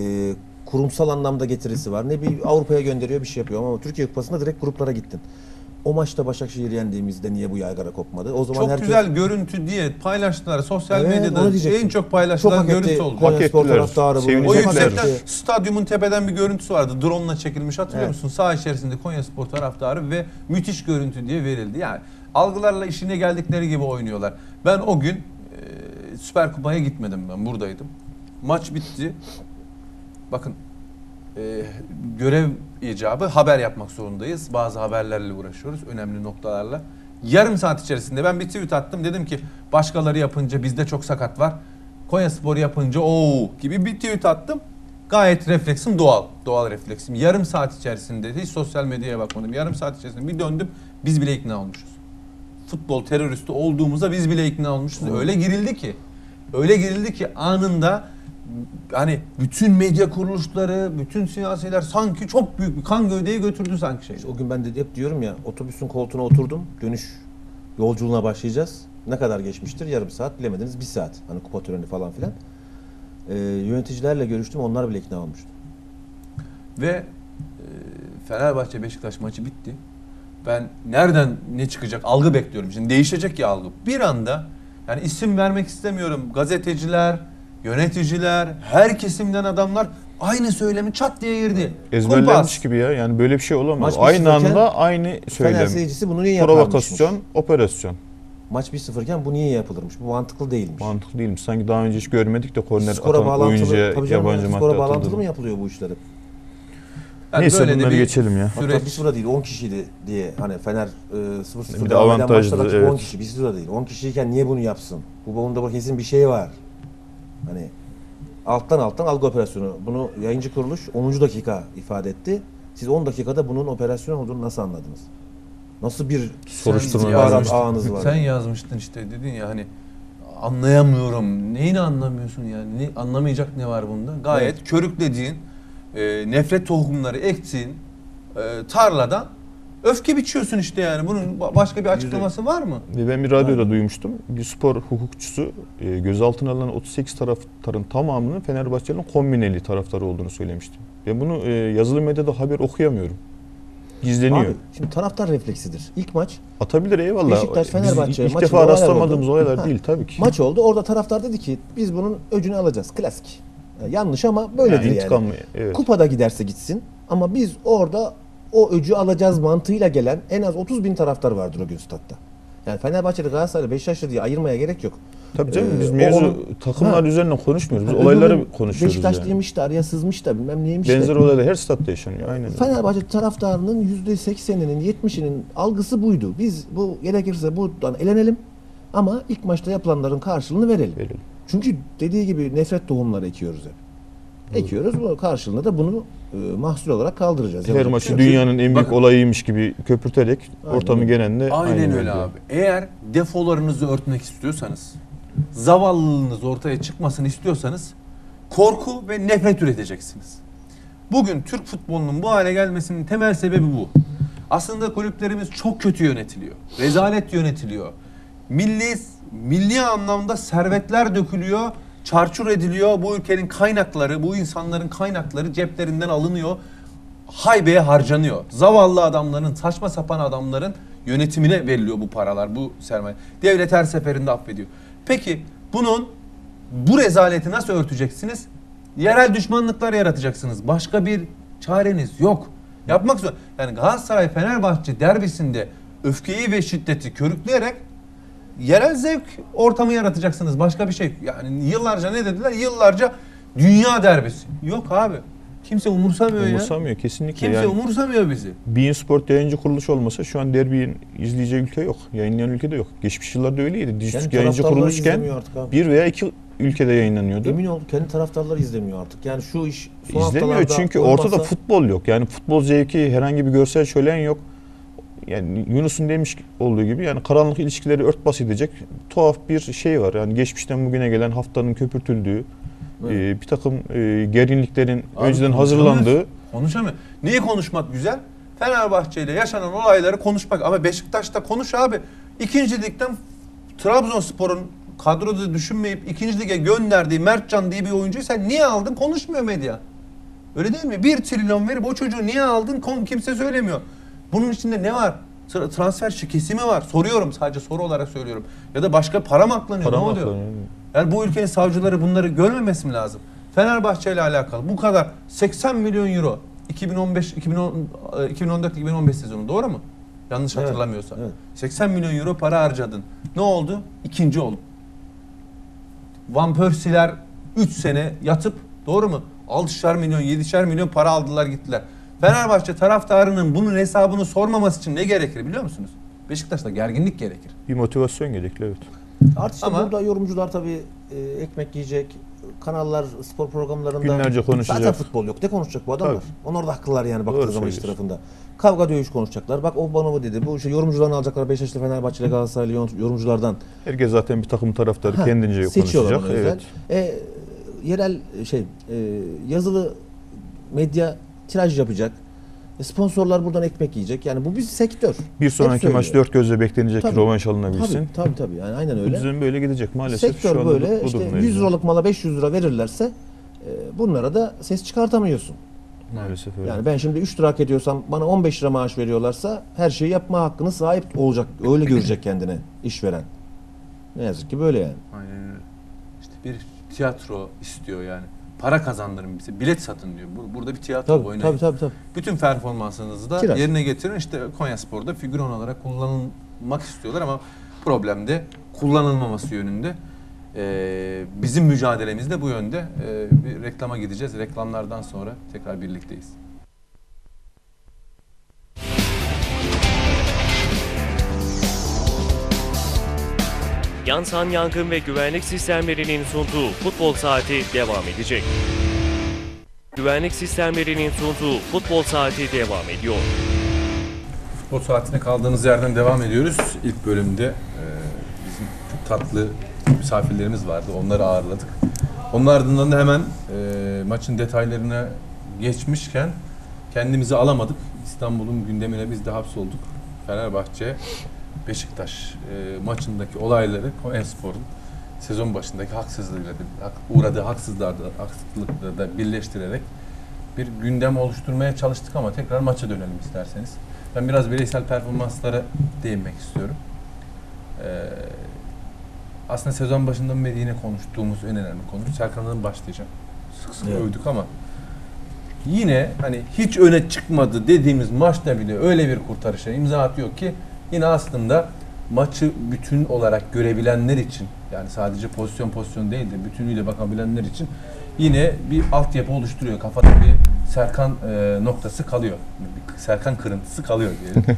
kurumsal anlamda getirisi var, ne bir Avrupa'ya gönderiyor bir şey yapıyor. Ama Türkiye Kupası'nda direkt gruplara gittin. o maçta Başakşehir'i yendiğimizde niye bu yaygara kopmadı? O zaman Çok herkes... güzel görüntü diye paylaştılar. Sosyal Evet, medyada onu diyecektim. en çok paylaşılan Çok hak etti. görüntü oldu. Konyaspor ettiler. taraftarı bunu. O Sevinecekler. yüksekten Hak etti. stadyumun tepeden bir görüntüsü vardı. Drone'la çekilmiş, hatırlıyor Evet. musun? Saha içerisinde Konyaspor taraftarı ve müthiş görüntü diye verildi. Yani algılarla işine geldikleri gibi oynuyorlar. Ben o gün Süper Kupa'ya gitmedim, ben buradaydım. Maç bitti. Bakın görev icabı haber yapmak zorundayız. Bazı haberlerle uğraşıyoruz, önemli noktalarla. Yarım saat içerisinde ben bir tweet attım. Dedim ki başkaları yapınca bizde çok sakat var. Konyaspor yapınca ooo gibi bir tweet attım. Gayet refleksim doğal. Doğal refleksim. Yarım saat içerisinde hiç sosyal medyaya bakmadım. Yarım saat içerisinde bir döndüm. Biz bile ikna olmuşuz. Futbol teröristi olduğumuzda biz bile ikna olmuşuz. Öyle girildi ki anında hani bütün medya kuruluşları, bütün siyasiler sanki çok büyük bir kan gövdeyi götürdü sanki şey. O gün ben de hep diyorum ya, otobüsün koltuğuna oturdum. Dönüş yolculuğuna başlayacağız. Ne kadar geçmiştir? Yarım saat, bilemediniz 1 saat. Hani kupa töreni falan filan. Yöneticilerle görüştüm. Onlar bile ikna olmuştu. Ve Fenerbahçe Beşiktaş maçı bitti. Ben nereden ne çıkacak algı bekliyorum. Şimdi değişecek ya algı. Bir anda, yani isim vermek istemiyorum, gazeteciler, yöneticiler, her kesimden adamlar aynı söylemi çat diye girdi. Ezberlenmiş Kumpas. gibi ya. Yani böyle bir şey olamaz. Maç Aynı 1-0 anda aynı Fener söylem. seyircisi bunu niye yaparmışmış? Provokasyon, operasyon. Maç 1-0 iken bu niye yapılırmış? Bu mantıklı değilmiş. Mantıklı değilmiş. Sanki daha önce hiç görmedik de korner Skora atan bağlantılı, oyuncuya tabii canım, yabancı madde skora bağlantılı atıldı. mı yapılıyor bu işler hep? Yani Neyse böyle de bunları bir geçelim ya. Hatta süreç. 1-0 değil 10 kişiydi diye hani Fener 0-0 Bir de devam eden avantajlı, maçta rakip evet. 10 kişi. 1-0 değil. 10 kişiyken niye bunu yapsın? Bunda kesin bir şey var. Hani alttan algı operasyonu. Bunu yayıncı kuruluş 10. dakika ifade etti. Siz 10 dakikada bunun operasyon olduğunu nasıl anladınız? Nasıl bir Soruşturma istihbarat yazmıştın. ağınız var? Sen yazmıştın işte, dedin ya hani anlayamıyorum. Neyini anlamıyorsun yani? Anlamayacak ne var bunda? Gayet körüklediğin, nefret tohumları ektiğin tarladan öfke biçiyorsun işte yani. Bunun başka bir açıklaması var mı? Ve ben bir radyoda duymuştum. Bir spor hukukçusu gözaltına alınan 38 taraftarın tamamının Fenerbahçe'nin kombineli taraftarı olduğunu söylemişti. Ben bunu yazılı medyada haber okuyamıyorum. Gizleniyor. Abi, şimdi taraftar refleksidir. İlk maç Atabilir eyvallah. Beşiktaş, Fenerbahçe Biz ilk maçında defa olaylar rastlamadığımız oldu. olaylar Ha. değil tabii ki. maç oldu. Orada taraftar dedi ki biz bunun öcünü alacağız. Klasik. Yani yanlış ama böyledir yani. intikamlı, evet. Kupada giderse gitsin ama biz orada o öcü alacağız mantığıyla gelen en az 30.000 taraftar vardır o gün statta. Yani Fenerbahçe'de, Galatasaray'da, Beşiktaş'ta diye ayırmaya gerek yok. Tabii canım biz O mevzu onun- takımlar Ha. üzerine konuşmuyoruz. Biz Öbürünün olayları konuşuyoruz Beşiktaşlıymış da araya sızmış da bilmem neymiş Benzer de. olaylar her statta yaşanıyor. Aynen öyle. Fenerbahçe taraftarının %80'inin 70'inin algısı buydu. Biz bu gerekirse buradan elenelim ama ilk maçta yapılanların karşılığını verelim. Verelim. Çünkü dediği gibi nefret tohumları ekiyoruz hep. Ekiyoruz. Bu karşılığında da bunu mahsul olarak kaldıracağız. Her Yapacak maçı bir şey yok. dünyanın en büyük Bakın. olayıymış gibi köpürterek Aynen ortamı öyle. genelde Aynen öyle oluyor. abi. Eğer defolarınızı örtmek istiyorsanız, zavallılığınız ortaya çıkmasını istiyorsanız korku ve nefret üreteceksiniz. Bugün Türk futbolunun bu hale gelmesinin temel sebebi bu. Aslında kulüplerimiz çok kötü yönetiliyor. Rezalet yönetiliyor. Milli anlamda servetler dökülüyor, çarçur ediliyor. Bu ülkenin kaynakları, bu insanların kaynakları ceplerinden alınıyor. Haybeye harcanıyor. Zavallı adamların, saçma sapan adamların yönetimine veriliyor bu paralar, bu sermaye. Devlet her seferinde affediyor. Peki bu rezaleti nasıl örteceksiniz? Yerel düşmanlıklar yaratacaksınız. Başka bir çareniz yok. Yapmak zor. Yani Galatasaray-Fenerbahçe derbisinde öfkeyi ve şiddeti körükleyerek yerel zevk ortamı yaratacaksınız. Başka bir şey. Yani yıllarca ne dediler? Yıllarca dünya derbisi. Yok abi. Kimse umursamıyor ya. Umursamıyor kesinlikle. Kimse Yani umursamıyor bizi. beIN Sport yayıncı kuruluş olmasa şu an derbiyi izleyeceği ülke yok. Yayınlayan ülke de yok. Geçmiş yıllarda öyleydi. Dijitürk yayıncı taraftarları kuruluşken izlemiyor artık abi. 1 veya 2 ülkede yayınlanıyordu. Emin ol kendi taraftarları izlemiyor artık. Yani şu iş son İzlemiyor haftalarda çünkü olmasa- ortada futbol yok. Yani futbol zevki, herhangi bir görsel şölen yok. Yani Yunus'un demiş olduğu gibi yani karanlık ilişkileri örtbas edecek tuhaf bir şey var. Yani geçmişten bugüne gelen haftanın köpürtüldüğü bir takım gerginliklerin Abi önceden konuşamıyoruz. hazırlandığı. Konuşamıyor. Niye konuşmak güzel? Fenerbahçe ile yaşanan olayları konuşmak. Ama Beşiktaş'ta konuş abi. İkinci ligden Trabzonspor'un kadroda düşünmeyip ikinci lige gönderdiği Mertcan diye bir oyuncuyu sen niye aldın? Konuşmuyor medya. Öyle değil mi? 1 trilyon verip o çocuğu niye aldın? Kimse söylemiyor. Bunun içinde ne var? transfer şirketi mi var? Soruyorum, sadece soru olarak söylüyorum. Ya da başka para mı aklanıyor? Para Ne mı oluyor? aklanıyor? Yani bu ülkenin savcıları bunları görmemesi mi lazım? Fenerbahçe ile alakalı bu kadar 80 milyon euro 2014-2015 sezonu, doğru mu? Yanlış Evet, hatırlamıyorsam. evet. 80 milyon euro para harcadın. Ne oldu? İkinci oldun. Van Persie'ler 3 sene yatıp, doğru mu? 6'şer milyon, 7'şer milyon para aldılar gittiler. Fenerbahçe taraftarının bunun hesabını sormaması için ne gerekir biliyor musunuz? Beşiktaş'ta gerginlik gerekir. Bir motivasyon gerekli, evet. Artık Ama- burada yorumcular tabii ekmek yiyecek. Kanallar spor programlarında Günlerce konuşacak. Zaten futbol yok. Ne konuşacak bu adamlar? Tabii. Onlar da haklılar yani Doğru baktığı zaman iş söylüyorsun. tarafında. Kavga dövüş konuşacaklar. Bak o bana bu dedi. Bu işte yorumcularını alacaklar. Beşiktaşlı, Fenerbahçeli, Galatasaraylı yorumculardan. Herkes zaten bir takım taraftarı Ha, kendince seçiyorlar konuşacak. onu özel. Evet. Yerel yazılı medya tiraj yapacak. Sponsorlar buradan ekmek yiyecek. Yani bu bir sektör. Bir Hep sonraki maç söylüyor. 4 gözle beklenecek Tabii. ki rövanş alınabilsin. Tabii. Yani aynen Bu öyle. düzen böyle gidecek maalesef. Sektör şu anda böyle bu işte durumdayız 100 yani. liralık mala 500 lira verirlerse bunlara da ses çıkartamıyorsun. Maalesef öyle. Yani ben şimdi 3 lira hak ediyorsam bana 15 lira maaş veriyorlarsa her şeyi yapma hakkını sahip olacak. Öyle görecek kendine işveren. Ne yazık ki böyle yani. Aynen öyle. İşte bir tiyatro istiyor yani. Para kazandırın bize. Bilet satın diyor. Burada bir tiyatro oynayın. Tabii. Bütün performansınızı da Tiraj. yerine getirin. İşte Konyaspor'da figüran olarak kullanılmak istiyorlar ama problem de kullanılmaması yönünde. Bizim mücadelemiz de bu yönde. Bir reklama gideceğiz. Reklamlardan sonra tekrar birlikteyiz. Yansan Yangın ve Güvenlik Sistemlerinin sunduğu Futbol Saati devam edecek. Güvenlik Sistemlerinin sunduğu Futbol Saati devam ediyor. Futbol saatine kaldığımız yerden devam ediyoruz. İlk bölümde bizim çok tatlı misafirlerimiz vardı. Onları ağırladık. Onun ardından da hemen maçın detaylarına geçmişken kendimizi alamadık. İstanbul'un gündemine biz de hapsolduk. Fenerbahçe Beşiktaş maçındaki olayları Konyaspor'un sezon başındaki uğradığı haksızlıkla da birleştirerek bir gündem oluşturmaya çalıştık ama tekrar maça dönelim isterseniz. Ben biraz bireysel performanslara değinmek istiyorum. Aslında sezon başından beri yine konuştuğumuz en önemli konu. Serkan'dan başlayacağım. Sık sık Evet. övdük ama yine hani hiç öne çıkmadı dediğimiz maçta bile öyle bir kurtarışa imza atıyor ki yine aslında maçı bütün olarak görebilenler için, yani sadece pozisyon değil de bütünüyle bakabilenler için yine bir altyapı oluşturuyor. Kafada bir Serkan noktası kalıyor. Bir Serkan kırıntısı kalıyor diyelim.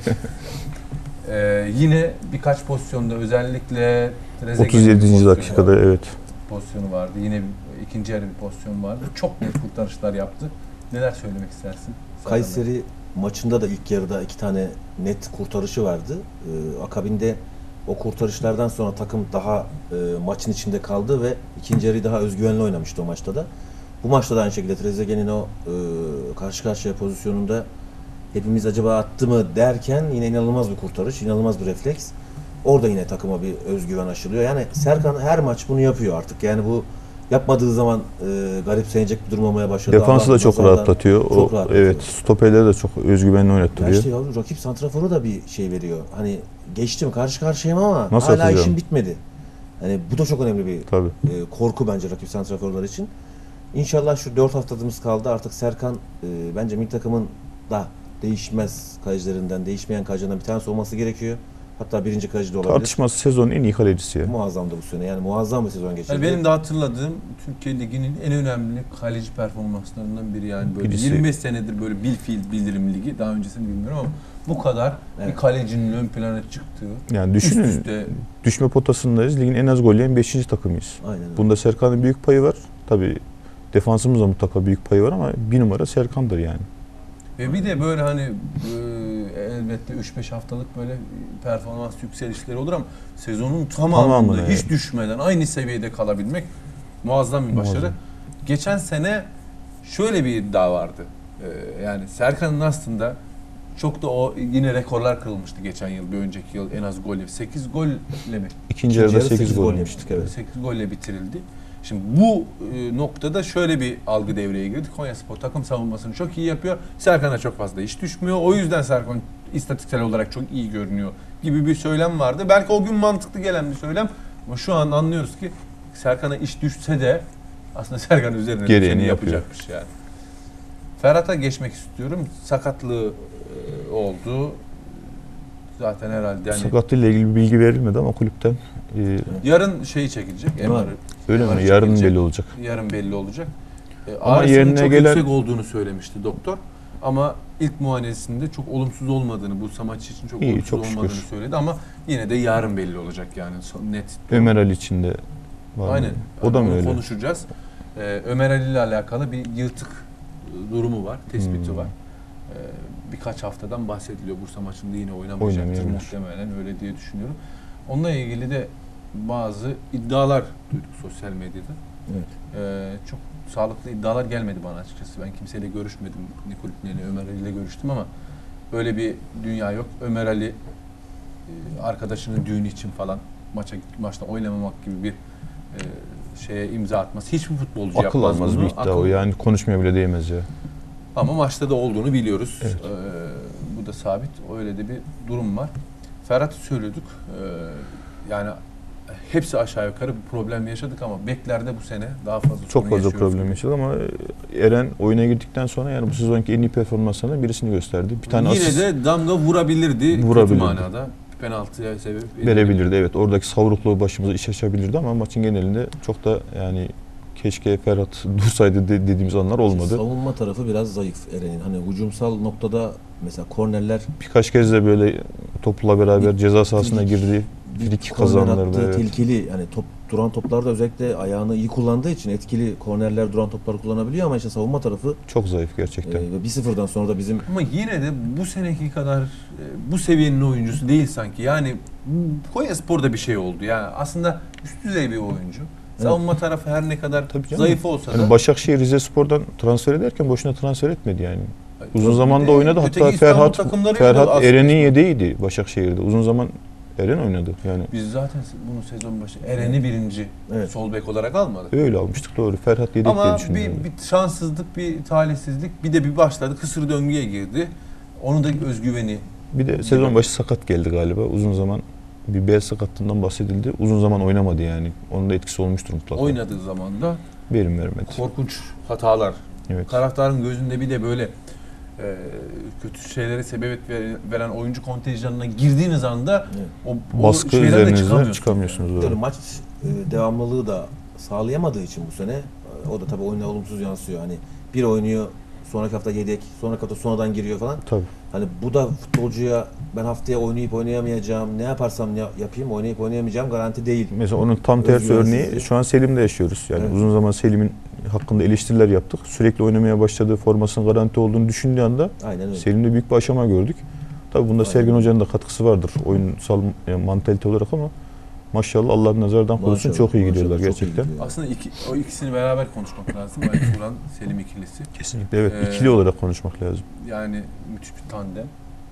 Yine birkaç pozisyonda özellikle Trezeguet'in 37. dakikada evet. pozisyonu vardı. Yine ikinci yarı bir pozisyon vardı. Çok net kurtarışlar yaptı. Neler söylemek istersin? Kayseri maçında da ilk yarıda 2 tane net kurtarışı vardı. Akabinde o kurtarışlardan sonra takım daha maçın içinde kaldı ve ikinci yarıyı daha özgüvenli oynamıştı o maçta da. Bu maçta da aynı şekilde Trezeguet'in o karşı karşıya pozisyonunda hepimiz acaba attı mı derken yine inanılmaz bir kurtarış, inanılmaz bir refleks. Orada yine takıma bir özgüven aşılıyor. Yani Serkan her maç bunu yapıyor artık. Yani bu yapmadığı zaman garipsenecek bir durum olmaya başladı. Defansı da çok nazardan rahatlatıyor. çok rahatlatıyor. Evet, stoperleri de çok özgüvenli Ya oynattırıyor. işte yavrum rakip santraforu da bir şey veriyor. Hani geçtim karşı karşıyayım ama Nasıl hala atacağım? işim bitmedi. Hani bu da çok önemli bir Tabii. korku bence rakip santraforlar için. İnşallah şu 4 haftamız kaldı. Artık Serkan bence milli takımın da değişmez kalecilerinden, değişmeyen kalecilerinden bir tanesi olması gerekiyor. Hatta birinci kaleci de olabilir. Tartışması sezonun en iyi kalecisi ya. Muazzamdı bu sene. Yani muazzam bir sezon geçirdi. Yani benim de hatırladığım Türkiye Ligi'nin en önemli kaleci performanslarından biri yani böyle Birisi. 25 senedir böyle bildirim ligi, daha öncesini bilmiyorum ama bu kadar bir Evet. kalecinin ön plana çıktığı, Yani üst düşünün, üste düşme potasındayız. Ligin en az gol yiyen 5. takımıyız. Aynen öyle. Bunda Serkan'ın büyük payı var. Tabii defansımızda mutlaka büyük payı var ama bir numara Serkan'dır yani. ve bir de böyle hani elbette 3-5 haftalık böyle performans yükselişleri olur ama sezonun tamamında Tamamını, hiç evet. düşmeden aynı seviyede kalabilmek muazzam bir başarı. Muazzam. Geçen sene şöyle bir iddia vardı. Yani Serkan'ın aslında çok da o yine rekorlar kırılmıştı geçen yıl, bir önceki yıl en az golle. 8 golle mi? İkinci yarıda yarı 8 sekiz gol gol yemiştik. yemiştik, evet. 8 golle bitirildi. Şimdi bu noktada şöyle bir algı devreye girdi. Konyaspor takım savunmasını çok iyi yapıyor. Serkan'a çok fazla iş düşmüyor. O yüzden Serkan istatistiksel olarak çok iyi görünüyor gibi bir söylem vardı. Belki o gün mantıklı gelen bir söylem ama şu an anlıyoruz ki Serkan'a iş düşse de aslında Serkan üzerine gereğini yapacakmış yani. Ferhat'a geçmek istiyorum. Sakatlığı oldu. Zaten herhalde yani Sakatlığıyla ilgili bir bilgi verilmedi ama kulüpten. Yarın şeyi çekilecek. Öyle mi? MR Yarın çekilecek. belli olacak. Yarın belli olacak. Ama Ağrısının yerine çok gelen- yüksek olduğunu söylemişti doktor. Ama ilk muayenesinde çok olumsuz olmadığını, bu Samaç için çok İyi, olumsuz çok şükür. olmadığını söyledi ama yine de yarın belli olacak yani net. Ömer Ali için de var mı? Aynen. O da mı Onu öyle? konuşacağız. Ömer Ali ile alakalı bir yırtık durumu var, tespiti var. Birkaç haftadan bahsediliyor. Bursa maçında yine oynamayacaktır Oynamayabilir. muhtemelen, öyle diye düşünüyorum. Onunla ilgili de bazı iddialar duyduk sosyal medyada. Evet. Çok sağlıklı iddialar gelmedi bana açıkçası. Ben kimseyle görüşmedim. Ne kulüplerine, Ömer Ali ile görüştüm ama öyle bir dünya yok. Ömer Ali arkadaşının düğünü için falan maçta oynamamak gibi bir şeye imza atması. Hiçbir futbolcu Akıl yapmaz almaz bunu. bir iddia o. Yani konuşmaya bile değmez ya. Ama maçta da olduğunu biliyoruz. Evet. Bu da sabit. Öyle de bir durum var. Ferhat'ı söylüyorduk. Yani hepsi aşağı yukarı bir problem yaşadık ama beklerde bu sene daha fazla Çok sorun fazla yaşıyoruz problem gibi. yaşadı ama Eren oyuna girdikten sonra yani bu sezonki en iyi performanslarından birisini gösterdi. Bir tane Yine asist de damga vurabilirdi. Kötü Vurabilirdi. manada. Penaltıya sebep verebilirdi. Evet, oradaki savrukluğu başımıza iş açabilirdi ama maçın genelinde çok da yani keşke Ferhat dursaydı dediğimiz anlar olmadı. Savunma tarafı biraz zayıf Eren'in. Hani hücumsal noktada mesela kornerler Birkaç kez de böyle topla beraber ceza sahasına girdi. Frikik kazanlardı. Evet. Tehlikeli yani duran toplarda özellikle ayağını iyi kullandığı için etkili kornerler, duran toplar kullanabiliyor ama işte savunma tarafı Çok zayıf gerçekten. ve 1-0'dan sonra da bizim Ama yine de bu seneki kadar bu seviyenin oyuncusu değil sanki. Yani Konyaspor'da bir şey oldu. Yani aslında üst düzey bir oyuncu. Savunma tarafı her ne kadar Tabii canım. zayıf olsa da. Yani Başakşehir Rizespor'dan transfer ederken boşuna transfer etmedi yani. Uzun Bir zamanda de oynadı. öteki Hatta İstanbul Ferhat takımlarıyla da aslında Eren'in yedeğiydi Başakşehir'de. Uzun zaman Eren oynadı yani. Biz zaten bunu sezon başı Eren'i birinci Evet. sol bek olarak almadık. Öyle almıştık, doğru. Ferhat yedek diye Ama düşünüyorum. bir şanssızlık, bir talihsizlik, bir de bir başladı. Kısır döngüye girdi. Onun da özgüveni. Bir de sezon başı sakat geldi galiba. Uzun zaman bir bel sakatlığından bahsedildi. Uzun zaman oynamadı yani. Onun da etkisi olmuştur mutlaka. Oynadığı zaman da Verim vermedi. korkunç hatalar. Evet. Taraftarın gözünde bir de böyle kötü şeylere sebebiyet veren oyuncu kontenjanına girdiğiniz anda o Baskı şeyden de üzerinizden çıkamıyorsunuz. böyle Doğru. maç devamlılığı da sağlayamadığı için bu sene o da tabii oyuna olumsuz yansıyor. Hani bir oynuyor, sonraki hafta yedek, sonraki hafta sonradan giriyor falan. Tabii. Hani bu da futbolcuya ben haftaya oynayıp oynayamayacağım, ne yaparsam yapayım oynayıp oynayamayacağım garanti değil. Mesela onun tam tersi Özgüvensizliği. örneği şu an Selim'de yaşıyoruz. Yani Evet. uzun zaman Selim'in hakkında eleştiriler yaptık. Sürekli oynamaya başladığı, formasının garanti olduğunu düşündüğü anda Aynen öyle. Selim'de büyük bir aşama gördük. Tabii bunda Aynen. Sergen Hoca'nın da katkısı vardır oyunsal mantalite olarak ama maşallah Allah nazardan korusun Maşallah, çok iyi gidiyorlar maşallah, çok iyi gerçekten. gidiyor. Aslında o ikisini beraber konuşmak lazım. Ali Turan, Selim ikilisi. Kesinlikle evet. Ee, ikili olarak konuşmak lazım. Yani müthiş bir tandem.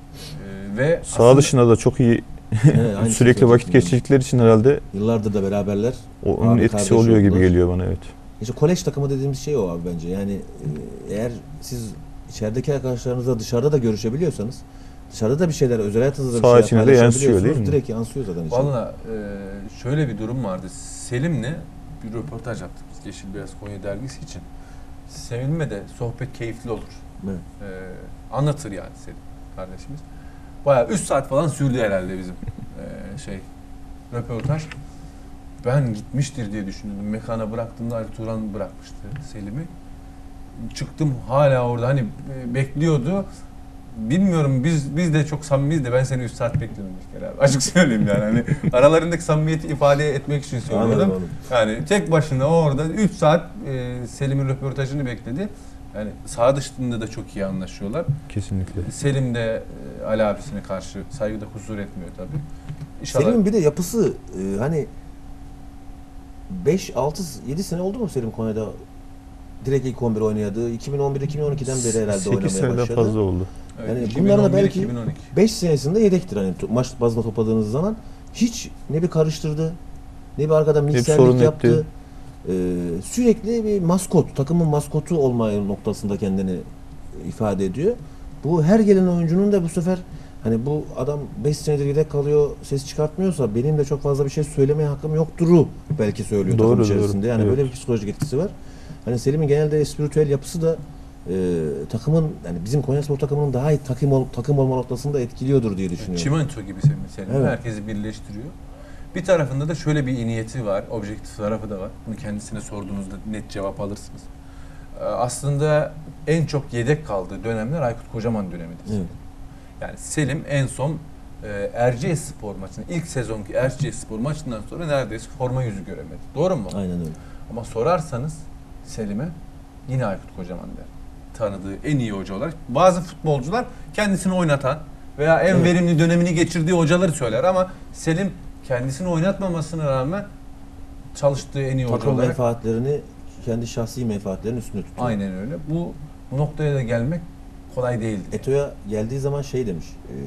Ve Sağ aslında dışında da çok iyi Evet, aynı sürekli şey vakit söyleyecektim geçirdikleri için herhalde Yıllardır da beraberler. onun Abi etkisi kardeş oluyor gibi oldular. geliyor bana, evet. İşte kolej takımı dediğimiz şey o abi bence. Yani eğer siz içerideki arkadaşlarınızla dışarıda da görüşebiliyorsanız, dışarıda da bir şeyler, özel hayatınızda da bir Saha şeyler içine de yansıyor, paylaşabiliyorsunuz, değil mi? direkt yansıyor zaten içine. valla şöyle bir durum vardı. Selim'le bir röportaj yaptık biz Yeşil Beyaz Konya dergisi için. Selim'le de sohbet keyifli olur. Evet. Anlatır yani Selim kardeşimiz. Bayağı 3 saat falan sürdü herhalde bizim röportaj. Ben gitmiştir diye düşündüm. Mekana bıraktığımda Ali Turan bırakmıştı Selim'i. Çıktım hala orada hani bekliyordu. Bilmiyorum biz de çok samimiyiz de ben seni 3 saat bekledim bir kere abi. Açık söyleyeyim yani. Hani aralarındaki samimiyeti ifade etmek için söylüyorum. Anladım. Yani tek başına orada 3 saat Selim'in röportajını bekledi. Yani sağ dışında da çok iyi anlaşıyorlar. Kesinlikle. Selim de Ali abisine karşı saygıda kusur etmiyor tabii. İnşallah Selim'in bir de yapısı hani 5, 6, 7 sene oldu mu Selim Konya'da direkt ilk 11 oynadı. 2011-2012'den beri herhalde 8 oynamaya seneden başladı. fazla oldu. evet, Yani bunların da belki 2011-2012. 5 senesinde yedektir hani maç bazında topladığınız zaman. Hiç ne bir karıştırdı, ne bir arkada sorun mikserlik yaptı. etti. sürekli bir maskot, takımın maskotu olma noktasında kendini ifade ediyor. Bu her gelen oyuncunun da bu sefer hani bu adam 5 senedir yedek kalıyor, ses çıkartmıyor benim de çok fazla bir şey söylemeye hakkım yoktur'u belki söylüyor Doğru, takım içerisinde. doğru. Yani Evet. böyle bir psikolojik etkisi var. Hani Selim'in genelde spiritüel yapısı da takımın yani bizim Konyaspor takımının daha iyi takım olma noktasında etkiliyordur diye düşünüyorum. Çimento gibi Selim. Evet. Herkesi birleştiriyor. Bir tarafında da şöyle bir iyi niyeti var. Objektif tarafı da var. Bunu kendisine sorduğunuzda net cevap alırsınız. Aslında en çok yedek kaldığı dönemler Aykut Kocaman dönemidir. Evet. Yani Selim en son Erciyesspor maçında, ilk sezonki Erciyesspor maçından sonra neredeyse forma yüzü göremedi. Doğru mu? Aynen öyle. Ama sorarsanız Selim'e yine Aykut Kocaman der. Tanıdığı en iyi hoca olarak. Bazı futbolcular kendisini oynatan veya en verimli dönemini geçirdiği hocaları söyler ama Selim kendisini oynatmamasına rağmen çalıştığı en iyi hoca Takım olarak. menfaatlerini kendi şahsi menfaatlerinin üstüne tutuyor. Aynen öyle. Bu noktaya da gelmek kolay değildi. Eto'ya geldiği zaman şey demiş.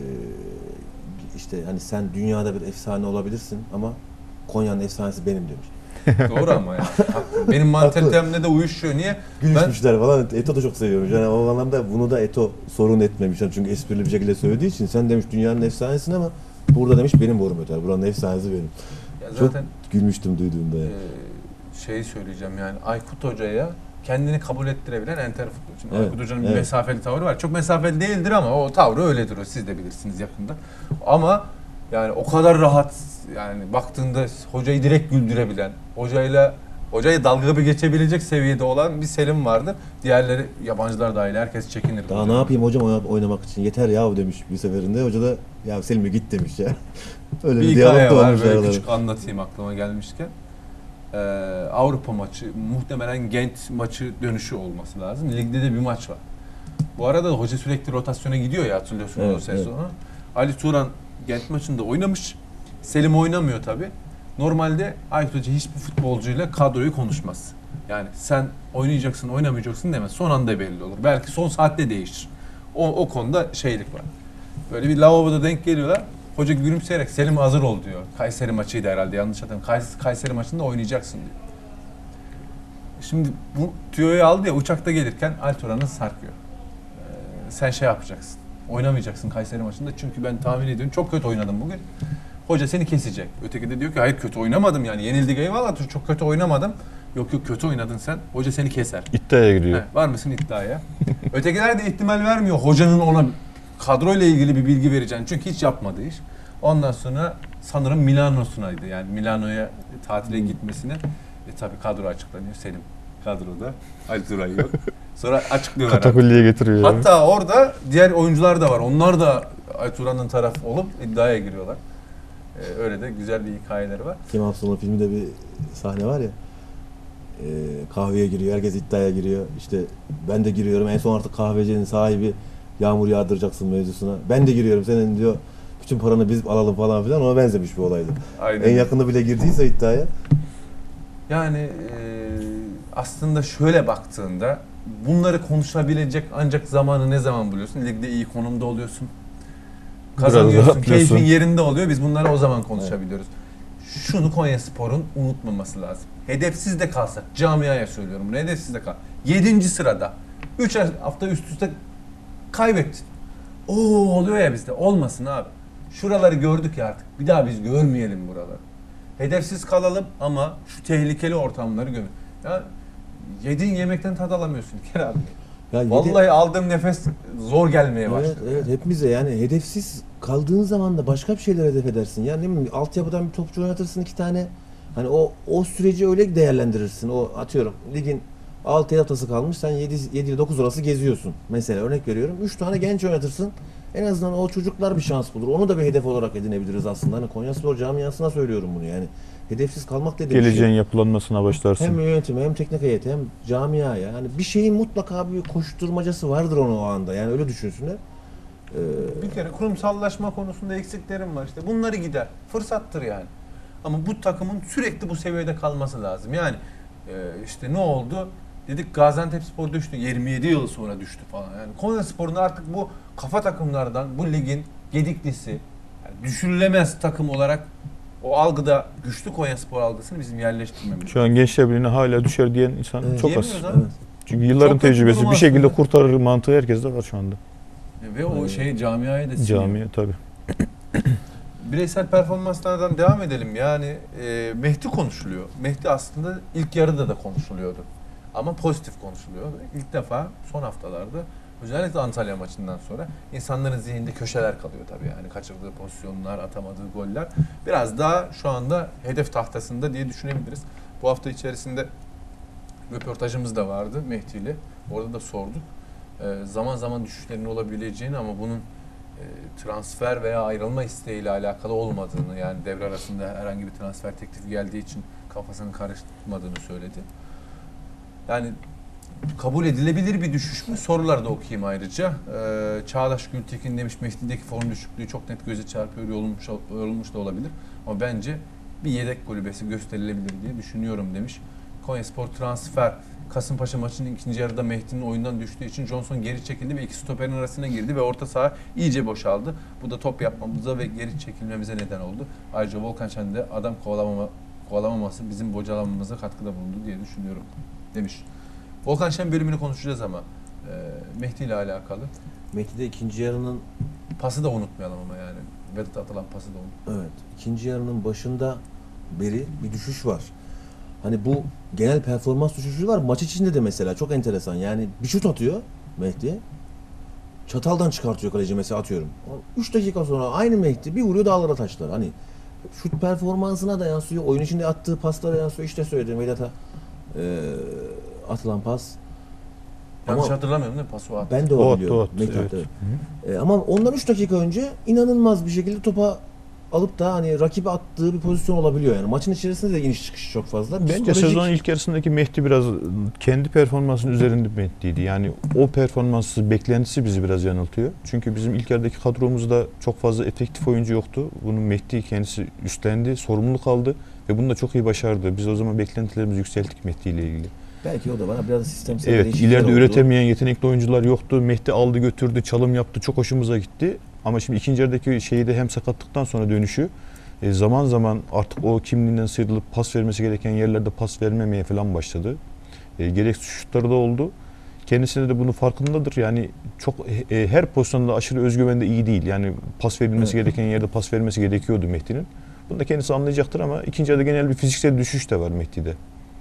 İşte hani sen dünyada bir efsane olabilirsin ama Konya'nın efsanesi benim demiş. Doğru ama ya. Haklı. Benim mantalitemle de uyuşuyor. Niye? Gülüşmüşler falan. Eto da çok seviyormuş. Yani o anlamda bunu da Eto sorun etmemiş. Yani çünkü esprili bir şekilde söylediği için sen demiş dünyanın efsanesin ama burada demiş benim borum öter. Buranın efsanesi benim. Ya Çok zaten gülmüştüm duyduğumda. Yani. şeyi söyleyeceğim yani Aykut Hoca'ya kendini kabul ettirebilen enter futbolcu. Evet, Aykut Hoca'nın bir evet. mesafeli tavrı var. Çok mesafeli değildir ama o tavrı öyledir o. Siz de bilirsiniz yakında. Ama yani o kadar rahat yani baktığında hocayı direkt güldürebilen, hocayı dalga bir geçebilecek seviyede olan bir Selim vardı. Diğerleri yabancılar dahil herkes çekinir. Daha ne yapayım hocam oynamak için yeter yahu demiş bir seferinde. Hoca da ya Selim'e git demiş ya. Öyle Bir bir hikaye diyalog da var olmuş böyle aralarında. küçük anlatayım aklıma gelmişken. Avrupa maçı muhtemelen Gent maçı dönüşü olması lazım. Ligde de bir maç var. Bu arada da hoca sürekli rotasyona gidiyor ya hatırlıyorsunuz Evet, o sezonu. Ali Turan Gent maçında oynamış. Selim oynamıyor tabi. Normalde Aykut Hoca hiçbir futbolcuyla kadroyu konuşmaz. Yani sen oynayacaksın oynamayacaksın demez. Son anda belli olur. Belki son saatte değişir. O konuda şeylik var. Böyle bir lavaboda denk geliyorlar. Hoca gülümseyerek Selim hazır ol diyor. Kayseri maçıydı herhalde yanlış hatırlamıyorum. Kayseri maçında oynayacaksın diyor. Şimdi bu tüyoyu aldı ya uçakta gelirken Alturan'ı sarkıyor. Sen şey yapacaksın. Oynamayacaksın Kayseri maçında çünkü ben tahmin ediyorum çok kötü oynadım bugün. Hoca seni kesecek. Öteki de diyor ki hayır kötü oynamadım yani yenildik eyvallah çok kötü oynamadım. Yok kötü oynadın sen. Hoca seni keser. İddiaya giriyor. Var mısın iddiaya? Ötekiler de ihtimal vermiyor. Hocanın ona kadroyla ilgili bir bilgi vereceğini. Çünkü hiç yapmadığı iş. Ondan sonra sanırım Milano'sunaydı. Yani Milano'ya tatile gitmesine. Tabii kadro açıklanıyor. Selim kadroda. Ali Turan yok. Sonra açıklıyorlar. Katakulliye getiriyor. Yani. Hatta orada diğer oyuncular da var. Onlar da Ali Turan'ın tarafı olup iddiaya giriyorlar. Öyle de güzel bir hikayeleri var. Kemal Sunal filminde bir sahne var ya. Kahveye giriyor, herkes iddiaya giriyor. İşte ben de giriyorum. En son artık kahvecinin sahibi yağmur yağdıracaksın mevzusuna. Ben de giriyorum. Senin diyor bütün paranı biz alalım falan filan. Ona benzemiş bir olaydı. Aynen. En yakında bile girdiyse iddiaya. Yani aslında şöyle baktığında bunları konuşabilecek ancak zamanı ne zaman buluyorsun? Ligde iyi konumda oluyorsun. Kazanıyorsun, rahatlıyorsun. keyfin yerinde oluyor. Biz bunları o zaman konuşabiliyoruz. Şunu Konyaspor'un unutmaması lazım. Hedefsiz de kalsak, camiaya söylüyorum bunu, hedefsiz de kal. 7. sırada 3 hafta üst üste kaybettin. Oo oluyor ya bizde. Olmasın abi. Şuraları gördük ya artık. Bir daha biz görmeyelim buraları. Hedefsiz kalalım ama şu tehlikeli ortamları gömün. Ya yediğin yemekten tad alamıyorsun Kerem abi. Ya Vallahi aldığım nefes zor gelmeye başladı. Evet hepimiz de yani hedefsiz kaldığın zaman da başka bir şeyler hedef edersin. Yani ne bileyim altyapıdan bir topçu oynatırsın 2 tane. Hani o süreci öyle değerlendirirsin. O atıyorum ligin 6 haftası kalmış sen 7 ile 9 arası geziyorsun. Mesela örnek veriyorum 3 tane genç oynatırsın. En azından o çocuklar bir şans bulur. Onu da bir hedef olarak edinebiliriz aslında. Hani Konyaspor camiasına söylüyorum bunu yani. Hedefsiz kalmak dediğim Geleceğin şey. yapılanmasına başlarsın. Hem yönetime hem teknik heyete hem camiaya. Yani bir şeyin mutlaka bir koşturmacası vardır onu o anda. Yani öyle düşünsünler. Bir kere kurumsallaşma konusunda eksiklerim var işte. Bunları gider. Fırsattır yani. Ama bu takımın sürekli bu seviyede kalması lazım. Yani işte ne oldu? Dedik Gaziantepspor düştü. 27 yıl sonra düştü falan. Yani Konyaspor'un artık bu kafa takımlardan bu ligin gediklisi yani düşürülemez takım olarak O algıda güçlü Konyaspor algısını bizim yerleştirmemiz. Şu an Gençler Birliği'ne hala düşer diyen insan çok az. Diyemiyoruz abi. Çünkü yılların Çok kötü tecrübesi durum bir şekilde aslında. kurtarır mantığı herkeste var şu anda. Ve o camiaya da siniyor. Camiye tabii. Bireysel performanslardan devam edelim. Yani Mehdi konuşuluyor. Mehdi aslında ilk yarıda da konuşuluyordu. Ama pozitif konuşuluyor. İlk defa son haftalarda özellikle Antalya maçından sonra insanların zihninde köşeler kalıyor tabii yani. Kaçırdığı pozisyonlar, atamadığı goller. Biraz daha şu anda hedef tahtasında diye düşünebiliriz. Bu hafta içerisinde röportajımız da vardı Mehdi ile. Orada da sorduk. Zaman zaman düşüşlerin olabileceğini ama bunun transfer veya ayrılma isteğiyle alakalı olmadığını, yani devre arasında herhangi bir transfer teklifi geldiği için kafasını karıştırmadığını söyledi. Yani kabul edilebilir bir düşüş mü? Soruları da okuyayım ayrıca. Çağdaş Gültekin demiş Mehdi'deki form düşüklüğü çok net göze çarpıyor, yorulmuş da olabilir. Ama bence bir yedek kulübesi gösterilebilir diye düşünüyorum demiş. Konyaspor transfer. Kasımpaşa maçının ikinci yarıda Mehdi'nin oyundan düştüğü için Johnson geri çekildi ve iki stoperin arasına girdi ve orta saha iyice boşaldı. Bu da top yapmamıza ve geri çekilmemize neden oldu. Ayrıca Volkan Şen de adam kovalamaması bizim bocalamamıza katkıda bulundu diye düşünüyorum demiş. Volkan Şen bölümünü konuşacağız ama Mehdi ile alakalı. Mehdi'de ikinci yarının Pası da unutmayalım ama yani. Vedat atılan pası da unutmayalım. evet, ikinci yarının başında beri bir düşüş var. Hani bu genel performans düşüşü var. Maç içinde de mesela çok enteresan. Yani bir şut atıyor Mehdi. Çataldan çıkartıyor kaleci mesela, atıyorum. 3 dakika sonra aynı Mehdi bir vuruyor dağlara taşlar. Hani şut performansına da yansıyor. Oyun içinde attığı paslara yansıyor. İşte söyledim Vedat'a atılan pas. Yanlış Ama hatırlamıyorum değil mi? Pası o attı. ben de O o attı, biliyorum. o attı, Mehdi evet. attı, evet. Ama ondan 3 dakika önce inanılmaz bir şekilde topa alıp da hani rakibe attığı bir pozisyon olabiliyor yani. Maçın içerisinde de iniş çıkışı çok fazla. Bence Psikolojik- sezonun ilk yarısındaki Mehdi biraz kendi performansının üzerinde bir Mehdi'ydi. Yani o performanssız beklentisi bizi biraz yanıltıyor. Çünkü bizim ilk yarıdaki kadromuzda çok fazla efektif oyuncu yoktu. Bunu Mehdi kendisi üstlendi, sorumluluk aldı ve bunu da çok iyi başardı. Biz o zaman beklentilerimizi yükselttik Mehdi ile ilgili. Belki o da bana biraz sistemsel Evet, değişiklikler ileride oldu. üretemeyen yetenekli oyuncular yoktu. Mehdi aldı götürdü, çalım yaptı, çok hoşumuza gitti. Ama şimdi ikinci yarıdaki şeyi de hem sakatlıktan sonra dönüşü zaman zaman artık o kimliğinden sıyrılıp pas vermesi gereken yerlerde pas vermemeye falan başladı. Gereksiz şutları da oldu. Kendisine de bunun farkındadır. Yani çok her pozisyonda aşırı özgüvende iyi değil. Yani pas verilmesi gereken yerde pas vermesi gerekiyordu Mehdi'nin. Bunu da kendisi anlayacaktır ama ikinci yarıda genel bir fiziksel düşüş de var Mehdi'de.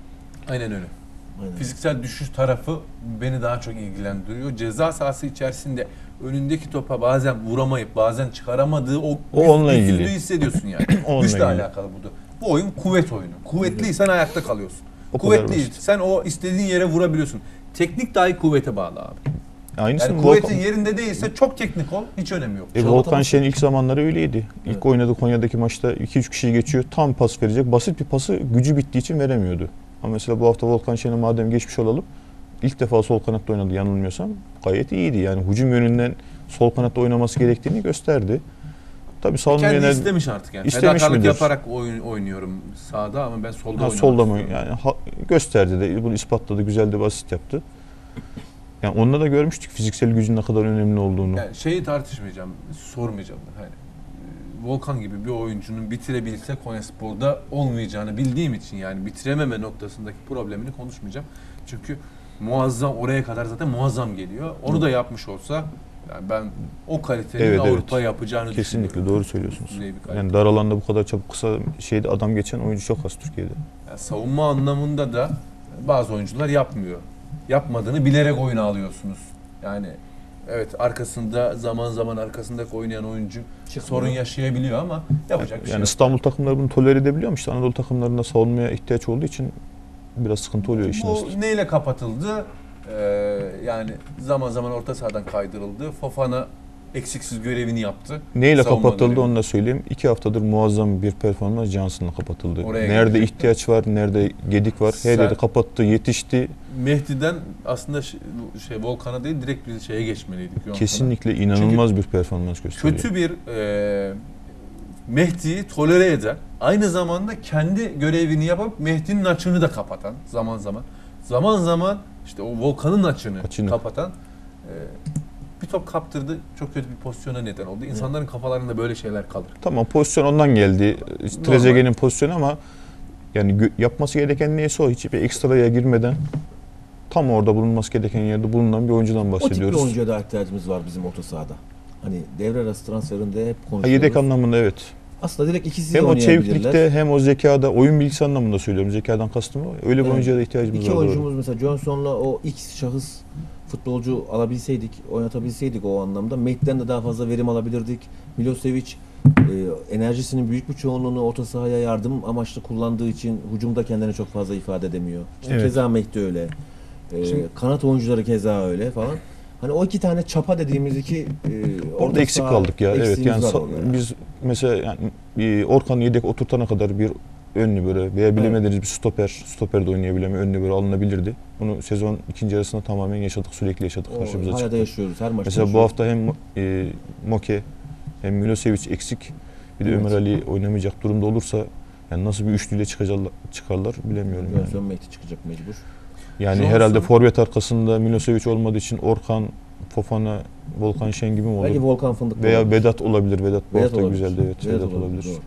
Aynen öyle. Aynen. Fiziksel düşüş tarafı beni daha çok ilgilendiriyor. Ceza sahası içerisinde önündeki topa bazen vuramayıp bazen çıkaramadığı o onunla güçsüzlüğü ilgili. hissediyorsun yani. Onunla Güçle ilgili. alakalı bu da. Bu oyun kuvvet oyunu. Kuvvetliysen ayakta kalıyorsun. O kadar Kuvvetliyiz. basit. Sen o istediğin yere vurabiliyorsun. Teknik dahi kuvvete bağlı abi. Aynısını Yani kuvvetin yerinde değilse çok teknik ol, hiç önemi yok. Volkan Şen ilk zamanları öyleydi. İlk oynadığı Konya'daki maçta 2-3 kişi geçiyor. Tam pas verecek. Basit bir pası gücü bittiği için veremiyordu. Ama mesela bu hafta Volkan Şen'e madem geçmiş olalım. İlk defa sol kanatta oynadı yanılmıyorsam. Gayet iyiydi. Yani hücum yönünden sol kanatta oynaması gerektiğini gösterdi. Tabii savunma Kendi yönel... istemiş artık yani. İstemiş Fedakarlık midir? yaparak oynuyorum sağda ama ben solda oynamak solda mı? istiyorum. Yani gösterdi de bunu ispatladı. Güzel de basit yaptı. Yani onunla da görmüştük fiziksel gücün ne kadar önemli olduğunu. Yani şeyi tartışmayacağım, sormayacağım da hani Volkan gibi bir oyuncunun bitirebilse Konyaspor'da olmayacağını bildiğim için yani bitirememe noktasındaki problemini konuşmayacağım. Çünkü muazzam oraya kadar zaten muazzam geliyor. Onu da yapmış olsa yani ben o kalitenin Evet, Avrupa evet. yapacağını Kesinlikle düşünüyorum. doğru söylüyorsunuz. Düzey bir kalite. Yani dar alanda bu kadar çabuk kısa şeyde adam geçen oyuncu çok az Türkiye'de. Yani savunma anlamında da bazı oyuncular yapmıyor. Yapmadığını bilerek oyuna alıyorsunuz. Yani evet arkasında zaman zaman arkasındaki oynayan oyuncu sorun yaşayabiliyor ama yapacak bir şey Yani yok. İstanbul takımları bunu tolere edebiliyor işte Anadolu takımlarında savunmaya ihtiyaç olduğu için biraz sıkıntı oluyor işin aslı. Bu neyle kapatıldı? Yani zaman zaman orta sahadan kaydırıldı. Fofana eksiksiz görevini yaptı. Neyle Savunma kapatıldı görevi. onu da söyleyeyim. 2 haftadır muazzam bir performans Johnson'la kapatıldı. Oraya Nerede gelecektim. ihtiyaç var, nerede gedik var, her Sen- yeri kapattı, yetişti. Mehdi'den aslında Volkan'a değil direkt bir şeye geçmeliydik. Johnson'a. Kesinlikle inanılmaz bir performans gösteriyor. Kötü bir Mehdi'yi tolere eden, aynı zamanda kendi görevini yapıp Mehdi'nin açığını da kapatan zaman zaman işte o Volkan'ın açığını Açığını. kapatan bir top kaptırdı. Çok kötü bir pozisyona neden oldu. İnsanların kafalarında böyle şeyler kalır. Tamam, pozisyon ondan geldi. Trezeguet'in pozisyonu ama yani yapması gereken neyse o, hiçbir ekstraya girmeden tam orada bulunması gereken yerde bulunan bir oyuncudan O tip bahsediyoruz. bir oyuncuya da ihtiyacımız var bizim orta sahada. Hani devre arası transferinde hep konuşuyoruz. Yedek anlamında evet. Aslında direkt ikisi de Hem o oynayabilirler. çeviklikte hem o zekada, oyun bilgisi anlamında söylüyorum. Zekadan kastım o. Öyle bir Evet. oyuncuya da ihtiyacımız var. İki doğru. oyuncumuz mesela Johnson'la o X şahıs futbolcu alabilseydik, oynatabilseydik o anlamda Mehdi'den de daha fazla verim alabilirdik. Milosevic enerjisinin büyük bir çoğunluğunu orta sahaya yardım amaçlı kullandığı için hücumda kendini çok fazla ifade edemiyor. İşte Evet. keza Mehdi öyle. Kanat oyuncuları keza öyle falan. Hani o iki tane çapa dediğimiz iki Orada eksik kaldık ya. Evet yani var orada ya. biz mesela yani Orkan'ı yedek oturtana kadar bir önlü böyle veya bilemediğiniz bir stoper de oynayabilemiyor. Önlü böyle alınabilirdi. Bunu sezon ikinci yarısında tamamen yaşadık. Sürekli yaşadık. Karşımıza Hala çıktı. da yaşıyoruz. Her maçta Mesela bu yaşıyoruz. hafta hem Moke hem Milosevic eksik. Bir de Evet. Ömer Ali oynamayacak durumda olursa yani nasıl bir üçlüyle çıkarlar bilemiyorum yani. Johnson Mehdi çıkacak mecbur. Yani Johnson- herhalde forvet arkasında Milosevic olmadığı için Orkan, Fofana, Volkan Şen gibi mi olur? Belki Volkan Fındık Veya olabilir. Vedat olabilir. Vedat bu hafta olabilir. güzeldi. Evet, Vedat olabilir. Doğru.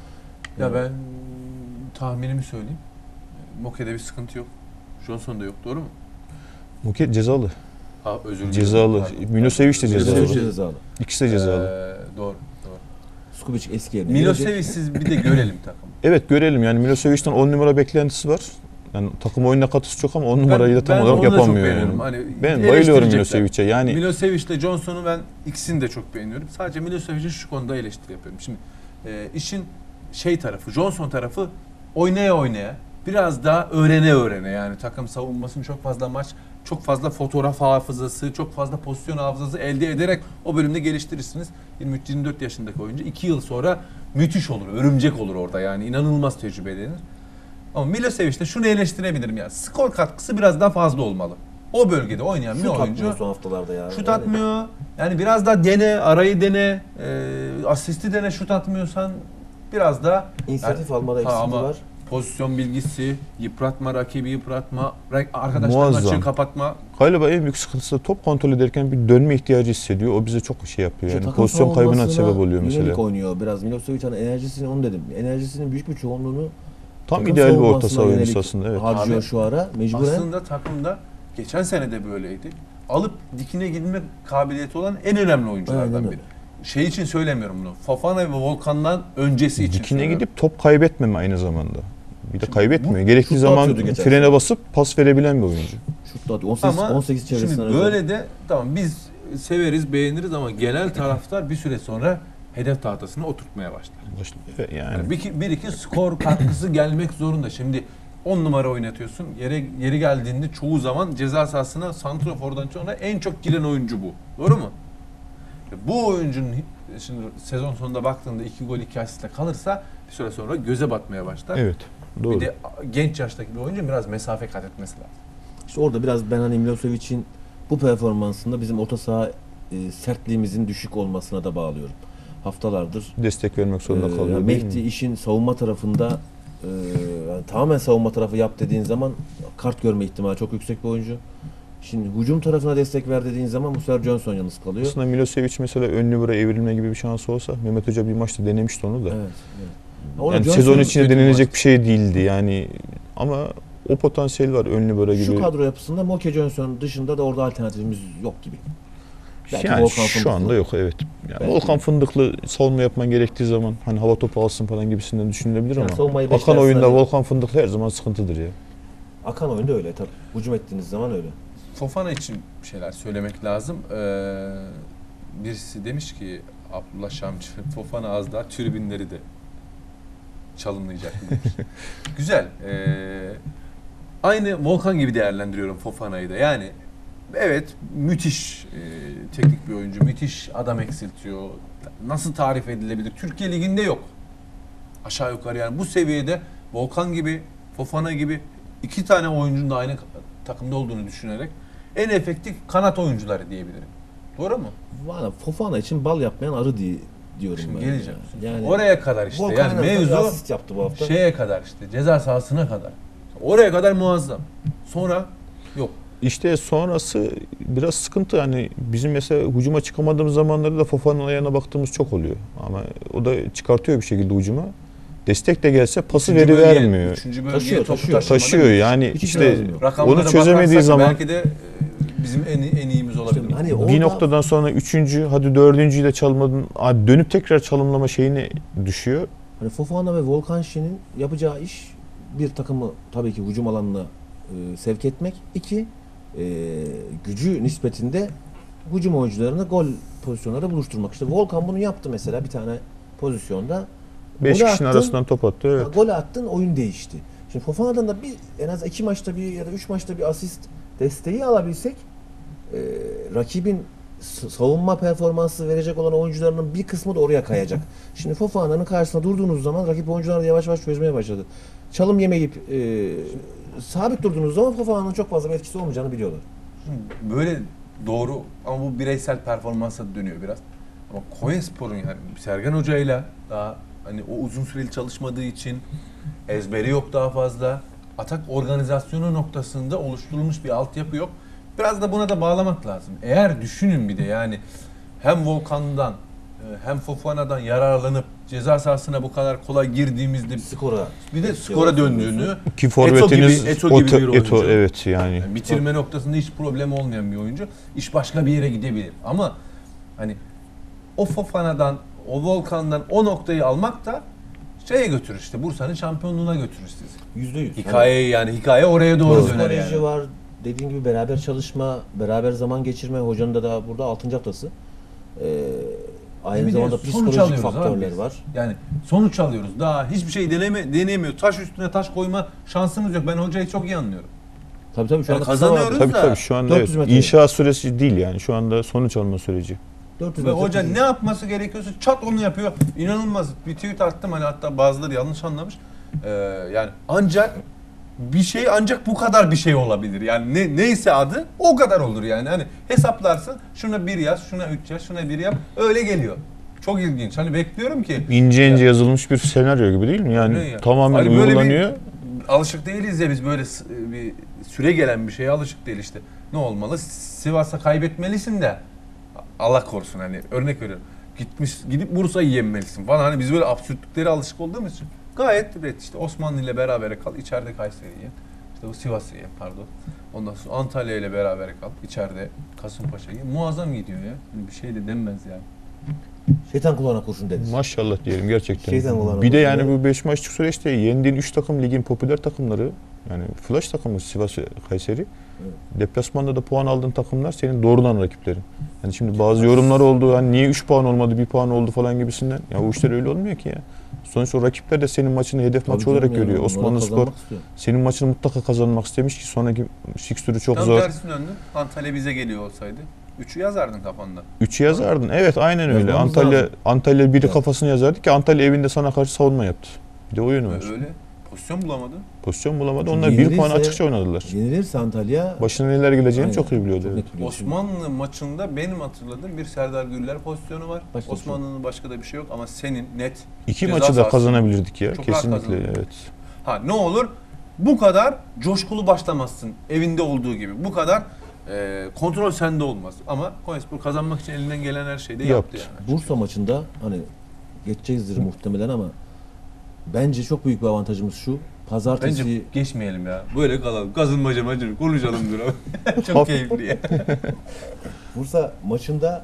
Ya ben tahminimi söyleyeyim. Moke'de bir sıkıntı yok. Johnson'da yok. Doğru mu? Muket cezalı. Ha, özür dilerim. Cezalı. Pardon. Milosevic de cezalı. Milosevic cezalı. İkisi de cezalı. Doğru. Skubic eski yerine. Milosevic'siz bir de görelim takım. Evet görelim yani Milosevic'ten 10 numara beklentisi var. Yani takım oyununa katkısı çok ama 10 numarayı da tam olarak onu da çok yapamıyor. beğeniyorum. Yani. Hani Ben bayılıyorum eleştirecekler. Milosevic'e. Yani Milosevic'le Johnson'u ben ikisini de çok beğeniyorum. Sadece Milosevic'in şu konuda eleştiri yapıyorum. Şimdi işin tarafı, Johnson tarafı oynaya biraz daha öğrene yani takım savunmasını çok fazla maç, çok fazla fotoğraf hafızası, çok fazla pozisyon hafızası elde ederek o bölümde geliştirirsiniz. 23-24 yaşındaki oyuncu 2 yıl sonra müthiş olur, örümcek olur orada yani inanılmaz tecrübe edinir. Ama Milosevic'te şunu eleştirebilirim ya, skor katkısı biraz daha fazla olmalı. O bölgede oynayan bir Şut oyuncu atmıyor son haftalarda ya. şut atmıyor. Yani biraz daha dene, arayı dene, asisti dene, şut atmıyorsan biraz daha İnisiyatif almada eksikliği ama var. pozisyon bilgisi, yıpratma, rakibi yıpratma, arkadaşların Muazzam. açığı kapatma. galiba en büyük sıkıntısı da top kontrol ederken bir dönme ihtiyacı hissediyor. O bize çok şey yapıyor. Yani Takım pozisyon kaybına savunmasına sebep oluyor mesela. yönelik oynuyor biraz. Milosevic hani enerjisini onu dedim. Enerjisinin büyük bir çoğunluğunu Tam takım ideal bir orta savunmasına saha oyuncusu yönelik aslında. Evet. harcıyor Abi, şu ara. Mecburen. Aslında takımda geçen sene de böyleydi. Alıp dikine gidilme kabiliyeti olan en önemli oyunculardan Aynen biri. Şey için söylemiyorum bunu. Fofana ve Volkan'dan öncesi için Dikine söylüyorum. gidip top kaybetmeme aynı zamanda. Bir de kaybetmiyor. Gerektiği şut zaman atıyordu geçen frene sene. basıp pas verebilen bir oyuncu. Şutla atıyor. 18, Ama 18 çevresinden şimdi özel. böyle de tamam biz severiz, beğeniriz ama genel taraftar bir süre sonra hedef tahtasına oturtmaya başlar. Yani Yani bir iki skor katkısı gelmek zorunda. Şimdi 10 numara oynatıyorsun. Yeri geldiğinde çoğu zaman ceza sahasına santrafordan sonra en çok giren oyuncu bu. Doğru mu? Bu oyuncunun şimdi sezon sonunda baktığında 2 gol 2 asistle kalırsa bir süre sonra göze batmaya başlar. evet. Doğru. Bir de genç yaştaki bir oyuncu biraz mesafe kat etmesi lazım. İşte orada biraz ben hani Milosevic'in bu performansında bizim orta saha sertliğimizin düşük olmasına da bağlıyorum. Haftalardır Destek vermek zorunda kalıyor. değil Mehdi mi? işin savunma tarafında yani tamamen savunma tarafı yap dediğin zaman kart görme ihtimali çok yüksek bir oyuncu. Şimdi hücum tarafına destek ver dediğin zaman bu sefer Johnson yalnız kalıyor. Aslında Milosevic mesela önlü buraya evrilme gibi bir şansı olsa Mehmet Hoca bir maçta denemişti onu da. Evet. Ona Yani Johnson sezon içinde kötü bir denenecek maç. bir şey değildi yani ama o potansiyel var önlü böyle gibi. şu kadro yapısında Moke Johnson dışında da orada alternatifimiz yok gibi. Belki Yani Volkan şu Fındıklı. anda yok evet. Yani Belki. Volkan Fındıklı savunma yapman gerektiği zaman hani hava topu alsın falan gibisinden düşünülebilir Yani ama savunmayı akan beşler oyunda saniye- Volkan Fındıklı her zaman sıkıntıdır ya. Akan oyunda öyle tabii. Hücum ettiğiniz zaman öyle. Fofana için bir şeyler söylemek lazım. Birisi demiş ki Abdullah Şamcı, Fofana az daha tribünleri de çalımlayacak demiş. Güzel. Aynı Volkan gibi değerlendiriyorum Fofana'yı da. Yani evet müthiş teknik bir oyuncu, müthiş adam eksiltiyor. Nasıl tarif edilebilir? Türkiye Ligi'nde yok. Aşağı yukarı yani bu seviyede Volkan gibi, Fofana gibi iki tane oyuncunun da aynı takımda olduğunu düşünerek en efektif kanat oyuncuları diyebilirim. Doğru mu? Valla Fofana için bal yapmayan arı diyorum Şimdi ben. geleceğim. Yani Oraya kadar işte. Volkan Yani en azından bir mevzu asist yaptı bu hafta. şeye kadar işte ceza sahasına kadar. Oraya kadar muazzam. Sonra yok. İşte sonrası biraz sıkıntı. Hani bizim mesela hücuma çıkamadığımız zamanlarda da Fofana'nın ayağına baktığımız çok oluyor. Ama o da çıkartıyor bir şekilde hücuma. Destek de gelse pası vermiyor. Üçüncü bölgeye Taşıyor, topu taşıyor. Taşıyor yani Hiç işte itiraz yok. Rakamlara onu çözemediği bakarsak zaman belki de bizim en iyimiz olabilir. Hani bir orada- noktadan sonra üçüncü, hadi dördüncüyü de çalmadın, hadi dönüp tekrar çalımlama şeyine düşüyor. Hani Fofana ve Volkan Şen'in yapacağı iş bir takımı tabii ki hücum alanına sevk etmek. İki, gücü nispetinde hücum oyuncularını gol pozisyonları buluşturmak. İşte Volkan bunu yaptı mesela bir tane pozisyonda. 5 Golü kişinin attın, arasından top attı. Evet. Gol attın, oyun değişti. Şimdi Fofana'dan da en az 2 maçta bir ya da 3 maçta bir asist desteği alabilsek rakibin savunma performansı verecek olan oyuncularının bir kısmı da oraya kayacak. Şimdi Fofana'nın karşısında durduğunuz zaman rakip oyuncular da yavaş yavaş çözmeye başladı. Çalım yemeyip sabit durduğunuz zaman Fofana'nın çok fazla bir etkisi olmayacağını biliyorlar. Böyle doğru ama bu bireysel performansa dönüyor biraz. Ama Konyaspor'un yani Sergen Hoca'yla daha hani o uzun süreli çalışmadığı için ezberi yok daha fazla. Atak organizasyonu noktasında oluşturulmuş bir altyapı yok. Biraz da buna da bağlamak lazım. Eğer düşünün bir de yani hem Volkan'dan hem Fofana'dan yararlanıp ceza sahasına bu kadar kolay girdiğimizde Skora. bir de skora döndüğünü Ki forvetiniz Eto gibi bir oyuncu. evet yani. Yani bitirme noktasında hiç problem olmayan bir oyuncu. İş başka bir yere gidebilir. Ama hani o Fofana'dan, o Volkan'dan o noktayı almak da şeye götürür işte. Bursa'nın şampiyonluğuna götürür sizi. %100. Hikaye oraya doğru döner Psikoloji yani. var. Dediğim gibi beraber çalışma, beraber zaman geçirme. Hocanın da daha burada 6. haftası. Aynı Bir de zamanda sonuç psikolojik alıyoruz abi faktörler biz. var. Yani sonuç alıyoruz. Daha hiçbir şey deneyemiyor. Taş üstüne taş koyma şansımız yok. Ben hocayı çok iyi anlıyorum. Tabii şu Yani anda kazanıyoruz. Tabii da tabii şu anda 400 evet. metre. İnşaat süreci değil yani. Şu anda sonuç alma süreci. 400 Ve metre hoca kızı. ne yapması gerekiyorsa çat onu yapıyor. İnanılmaz. Bir tweet attım hani hatta bazıları yanlış anlamış. Yani ancak bu kadar bir şey olabilir. Yani neyse adı o kadar olur yani. Hani hesaplarsın şuna 1 yaz, şuna 3 yaz, şuna 1 yap. Öyle geliyor. Çok ilginç. Hani bekliyorum ki İnce ince yazılmış bir senaryo gibi değil mi? Yani öyle ya. tamamen Hani böyle uygulanıyor. alışık değiliz ya biz böyle bir süre gelen bir şeye alışık değil işte. Ne olmalı? Sivas'a kaybetmelisin de Allah korusun hani örnek veriyorum. Gidip Bursa'yı yenmelisin falan. Hani biz böyle absürtlüklere alışık olduğumuz için gayet işte Osmanlı ile beraber kal, içeride Kayseri'yi yen. İşte bu Sivas'ı yen pardon. Ondan sonra Antalya ile beraber kal, içeride Kasımpaşa'yı. Muazzam gidiyor ya. Bir şey de denmez yani. Şeytan kulağına kurşun denir. Maşallah diyelim gerçekten. Şeyden olan Bir de olsun yani ya. bu 5 maçlık süreçte yendiğin 3 takım ligin popüler takımları, yani flash takımı Sivas Kayseri. Deplasmanda da puan aldığın takımlar senin doğrudan rakiplerin. Yani şimdi bazı yorumlar oldu. Hani niye 3 puan olmadı, 1 puan oldu falan gibisinden. Ya o işler öyle olmuyor ki ya. Sonuçta o rakipler de senin maçını hedef Tabii maçı olarak canım yani, görüyor. onlara Osmanlıspor kazanmak istiyor. senin maçını mutlaka kazanmak istemiş ki sonraki fikstürü çok Tam zor. tersine döndü. Antalya bize geliyor olsaydı 3'ü yazardın kafanda. 3'ü yazardın. Evet aynen öyle. Yazmamız lazım. Antalya biri Evet. kafasını yazardı ki Antalya evinde sana karşı savunma yaptı. Bir de oyunu var. Öyle. Pozisyon bulamadı. Pozisyon bulamadı. Çünkü Onlar 1 puan yenilirse- açıkça oynadılar. Yenilirse Antalya Başına neler geleceğini Aynen. çok iyi biliyordu. Çok evet. net biliyor. Osmanlı maçında benim hatırladığım bir Serdar Gürler pozisyonu var. Başka bir şey Osmanlı'nın başka da bir şey yok ama senin net 2 ceza maçı da sahası. kazanabilirdik ya. Çok rahat Kesinlikle kazanırdık. evet. Ha ne olur bu kadar coşkulu başlamazsın evinde olduğu gibi. Bu kadar kontrol sende olmaz. Ama Konyaspor kazanmak için elinden gelen her şeyi de yaptı Yaptı. yani. Bursa maçında hani geçeceğizdir muhtemelen ama bence çok büyük bir avantajımız şu. Pazartesi Bence geçmeyelim ya. Böyle kalalım. Kazınmaca macını konuşalım dur. Çok Hop. keyifli ya. Bursa maçında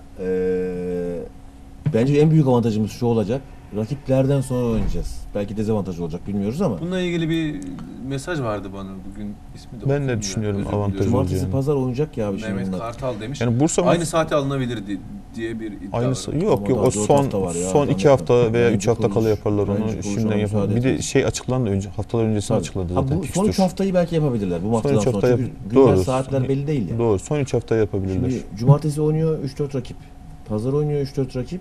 bence en büyük avantajımız şu olacak. Rakiplerden sonra oynayacağız. Belki dezavantaj olacak bilmiyoruz ama. Bununla ilgili bir mesaj vardı bana bugün. İsmi de Ben de okudum ya, düşünüyorum özür avantaj diliyorum. Cumartesi olacağını. pazar oynayacak ya abi şimdi Mehmet bunlar. Kartal demiş. Yani Bursa Aynı saate alınabilir diye bir iddia Aynısı var. yok Ama o daha dört son hafta var ya. son 2 hafta veya Bence 3 hafta kala konuş. yaparlar Bence onu konuşalım, şimdiden yapalım. müsaade Bir de et. şey açıklandı önce haftalar öncesinde açıkladı Ha, zaten bu son 3 fikstür. haftayı belki yapabilirler bu Son haftadan 3 sonra. hafta Çünkü günler doğru. saatler belli değil ya. Doğru. Son 3 hafta yapabilirler. Şimdi cumartesi oynuyor 3-4 rakip. Pazar oynuyor 3-4 rakip.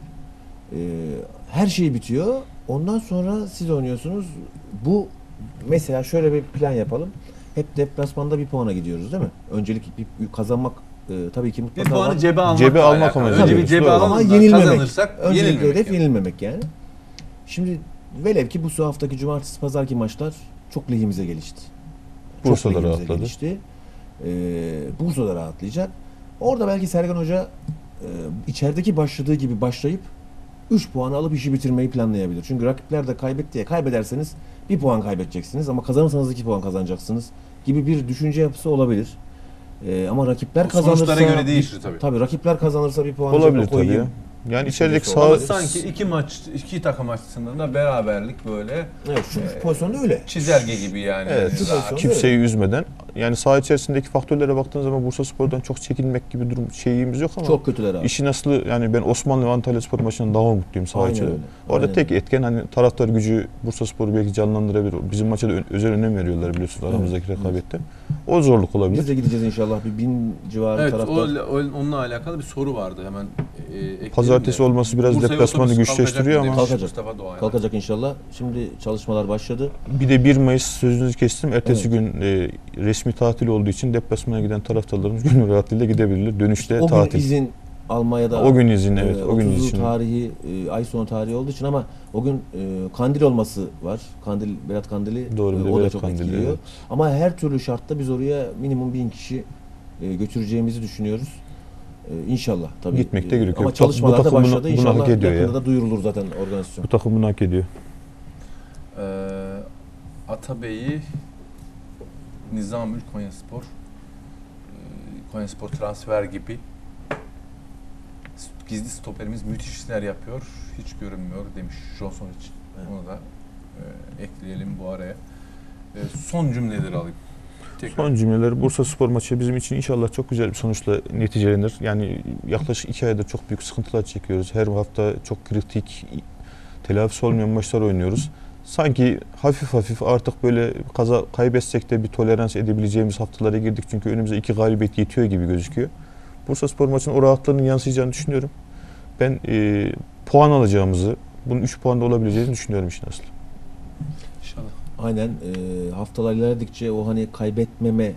Her şey bitiyor. Ondan sonra siz oynuyorsunuz. Bu mesela şöyle bir plan yapalım. Hep deplasmanda bir puana gidiyoruz değil mi? Öncelik bir kazanmak tabii ki Bir mutlaka puanı var. cebe almak. Cebe almak amacıyla. Önce bir cebe Doğru. alalım Ama da yenilmemek. kazanırsak Öncelikle yenilmemek. hedef yani. yenilmemek yani. Şimdi velev ki bu haftaki cumartesi pazarki maçlar çok lehimize gelişti. Çok Bursa'da lehimize rahatladı. gelişti. Bursa'da rahatlayacak. Orada belki Sergen Hoca içerideki başladığı gibi başlayıp 3 puanı alıp işi bitirmeyi planlayabilir. Çünkü rakipler de kaybederseniz 1 puan kaybedeceksiniz ama kazanırsanız 2 puan kazanacaksınız gibi bir düşünce yapısı olabilir. Ama rakipler kazanırsa sonuçlara göre değişir tabii. Tabii rakipler kazanırsa 1 puan Olabilir tabii koyayım. ya. Yani içerideki Ama sağ sanki iki takım açısından da beraberlik böyle Evet, şu pozisyonda öyle. çizelge gibi yani. evet, pozisyonda kimseyi üzmeden. Yani saha içerisindeki faktörlere baktığınız zaman Bursaspor'dan çok çekinmek gibi şeyimiz yok ama Çok kötüler abi. işin aslı yani ben Osmanlı ve Antalyaspor maçından daha mutluyum saha Aynen içinde. öyle. Orada Aynen tek etken hani taraftar gücü Bursaspor'u belki canlandırabilir. Bizim maça da özel önem veriyorlar biliyorsunuz aramızdaki rekabette. O zorluk olabilir. Biz de gideceğiz inşallah bir 1000 civarı Evet, taraftar. onunla alakalı bir soru vardı hemen. Pazartesi olması biraz Bursa'ya deplasmanı otobüs güçleştiriyor kalkacak mı ama demiş Kalkacak. Mustafa Doğan. Kalkacak inşallah. Şimdi çalışmalar başladı. bir de 1 Mayıs sözünüzü kestim. Ertesi gün resmi tatil olduğu için deplasmana giden taraftarlarımız gönül rahatlığıyla gidebilirler. Dönüşte O gün tatil. izin Almanya'da O gün izin evet. O gün 30'u izin. tarihi, ay sonu tarihi olduğu için ama o gün kandil olması var. Berat Kandili Doğru, bir de o da Berat çok Kandili, etkiliyor. evet. Ama her türlü şartta biz oraya minimum 1000 kişi götüreceğimizi düşünüyoruz. İnşallah tabii. Gitmekte gerek yok. Ama çalışmalar da Bu takım başladı. bunu İnşallah hak ediyor yakında ya. da duyurulur zaten organizasyon. Bu takım bunu hak ediyor. Atabey'i Nizamül Konyaspor Konyaspor transfer gibi gizli stoperimiz müthiş işler yapıyor. Hiç görünmüyor demiş Johnson için. Evet. Onu da ekleyelim bu araya. Son cümleleri alayım. Tekrar. Son cümleleri Bursaspor maçı bizim için inşallah çok güzel bir sonuçla neticelenir. Yani yaklaşık 2 aydır çok büyük sıkıntılar çekiyoruz. Her hafta çok kritik, telafisi olmayan maçlar oynuyoruz. Sanki hafif hafif artık böyle kaybetsek de bir tolerans edebileceğimiz haftalara girdik. Çünkü önümüze 2 galibiyet yetiyor gibi gözüküyor. Bursaspor maçının o rahatlığının yansıyacağını düşünüyorum. Ben puan alacağımızı, bunun 3 puanda olabileceğini düşünüyorum işin aslı. İnşallah. Aynen haftalar ilerledikçe o hani kaybetmeme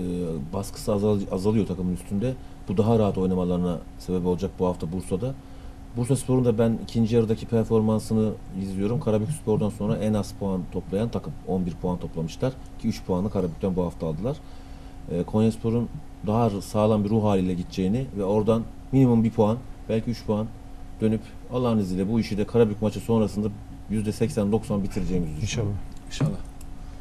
baskısı azalıyor takımın üstünde. Bu daha rahat oynamalarına sebep olacak bu hafta Bursa'da. Bursaspor'un da ben ikinci yarıdaki performansını izliyorum. Karabükspor'dan sonra en az puan toplayan takım. 11 puan toplamışlar ki 3 puanı Karabük'ten bu hafta aldılar. Konyaspor'un daha sağlam bir ruh haliyle gideceğini ve oradan minimum 1 puan belki 3 puan dönüp Allah'ın izniyle bu işi de Karabük maçı sonrasında %80-90 bitireceğimizi düşünüyorum. İnşallah. İnşallah.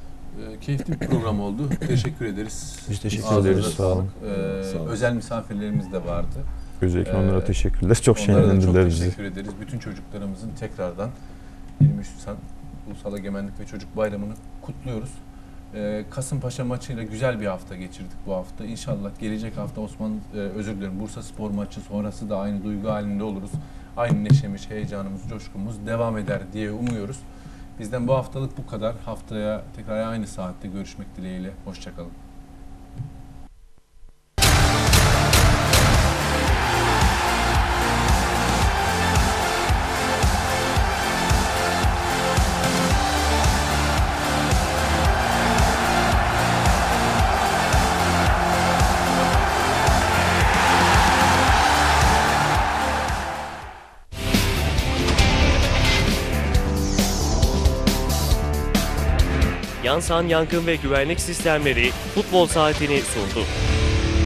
Keyifli bir program oldu. Teşekkür ederiz. Biz teşekkür Ağzınıza ederiz. Sağ olun. sağlık. Sağ olun. Özel misafirlerimiz de vardı. Özellikle onlara teşekkürler. Çok Onlara da çok şenlendirdiler bizi. teşekkür ederiz. Bütün çocuklarımızın tekrardan 23 Nisan Ulusal Egemenlik ve Çocuk Bayramı'nı kutluyoruz. Kasımpaşa maçıyla güzel bir hafta geçirdik bu hafta. İnşallah gelecek hafta Bursaspor maçı sonrası da aynı duygu halinde oluruz. Aynı neşemiz, heyecanımız, coşkumuz devam eder diye umuyoruz. Bizden bu haftalık bu kadar. Haftaya tekrar aynı saatte görüşmek dileğiyle. Hoşça kalın. Yansan Yankın ve Güvenlik Sistemleri futbol saatini sundu.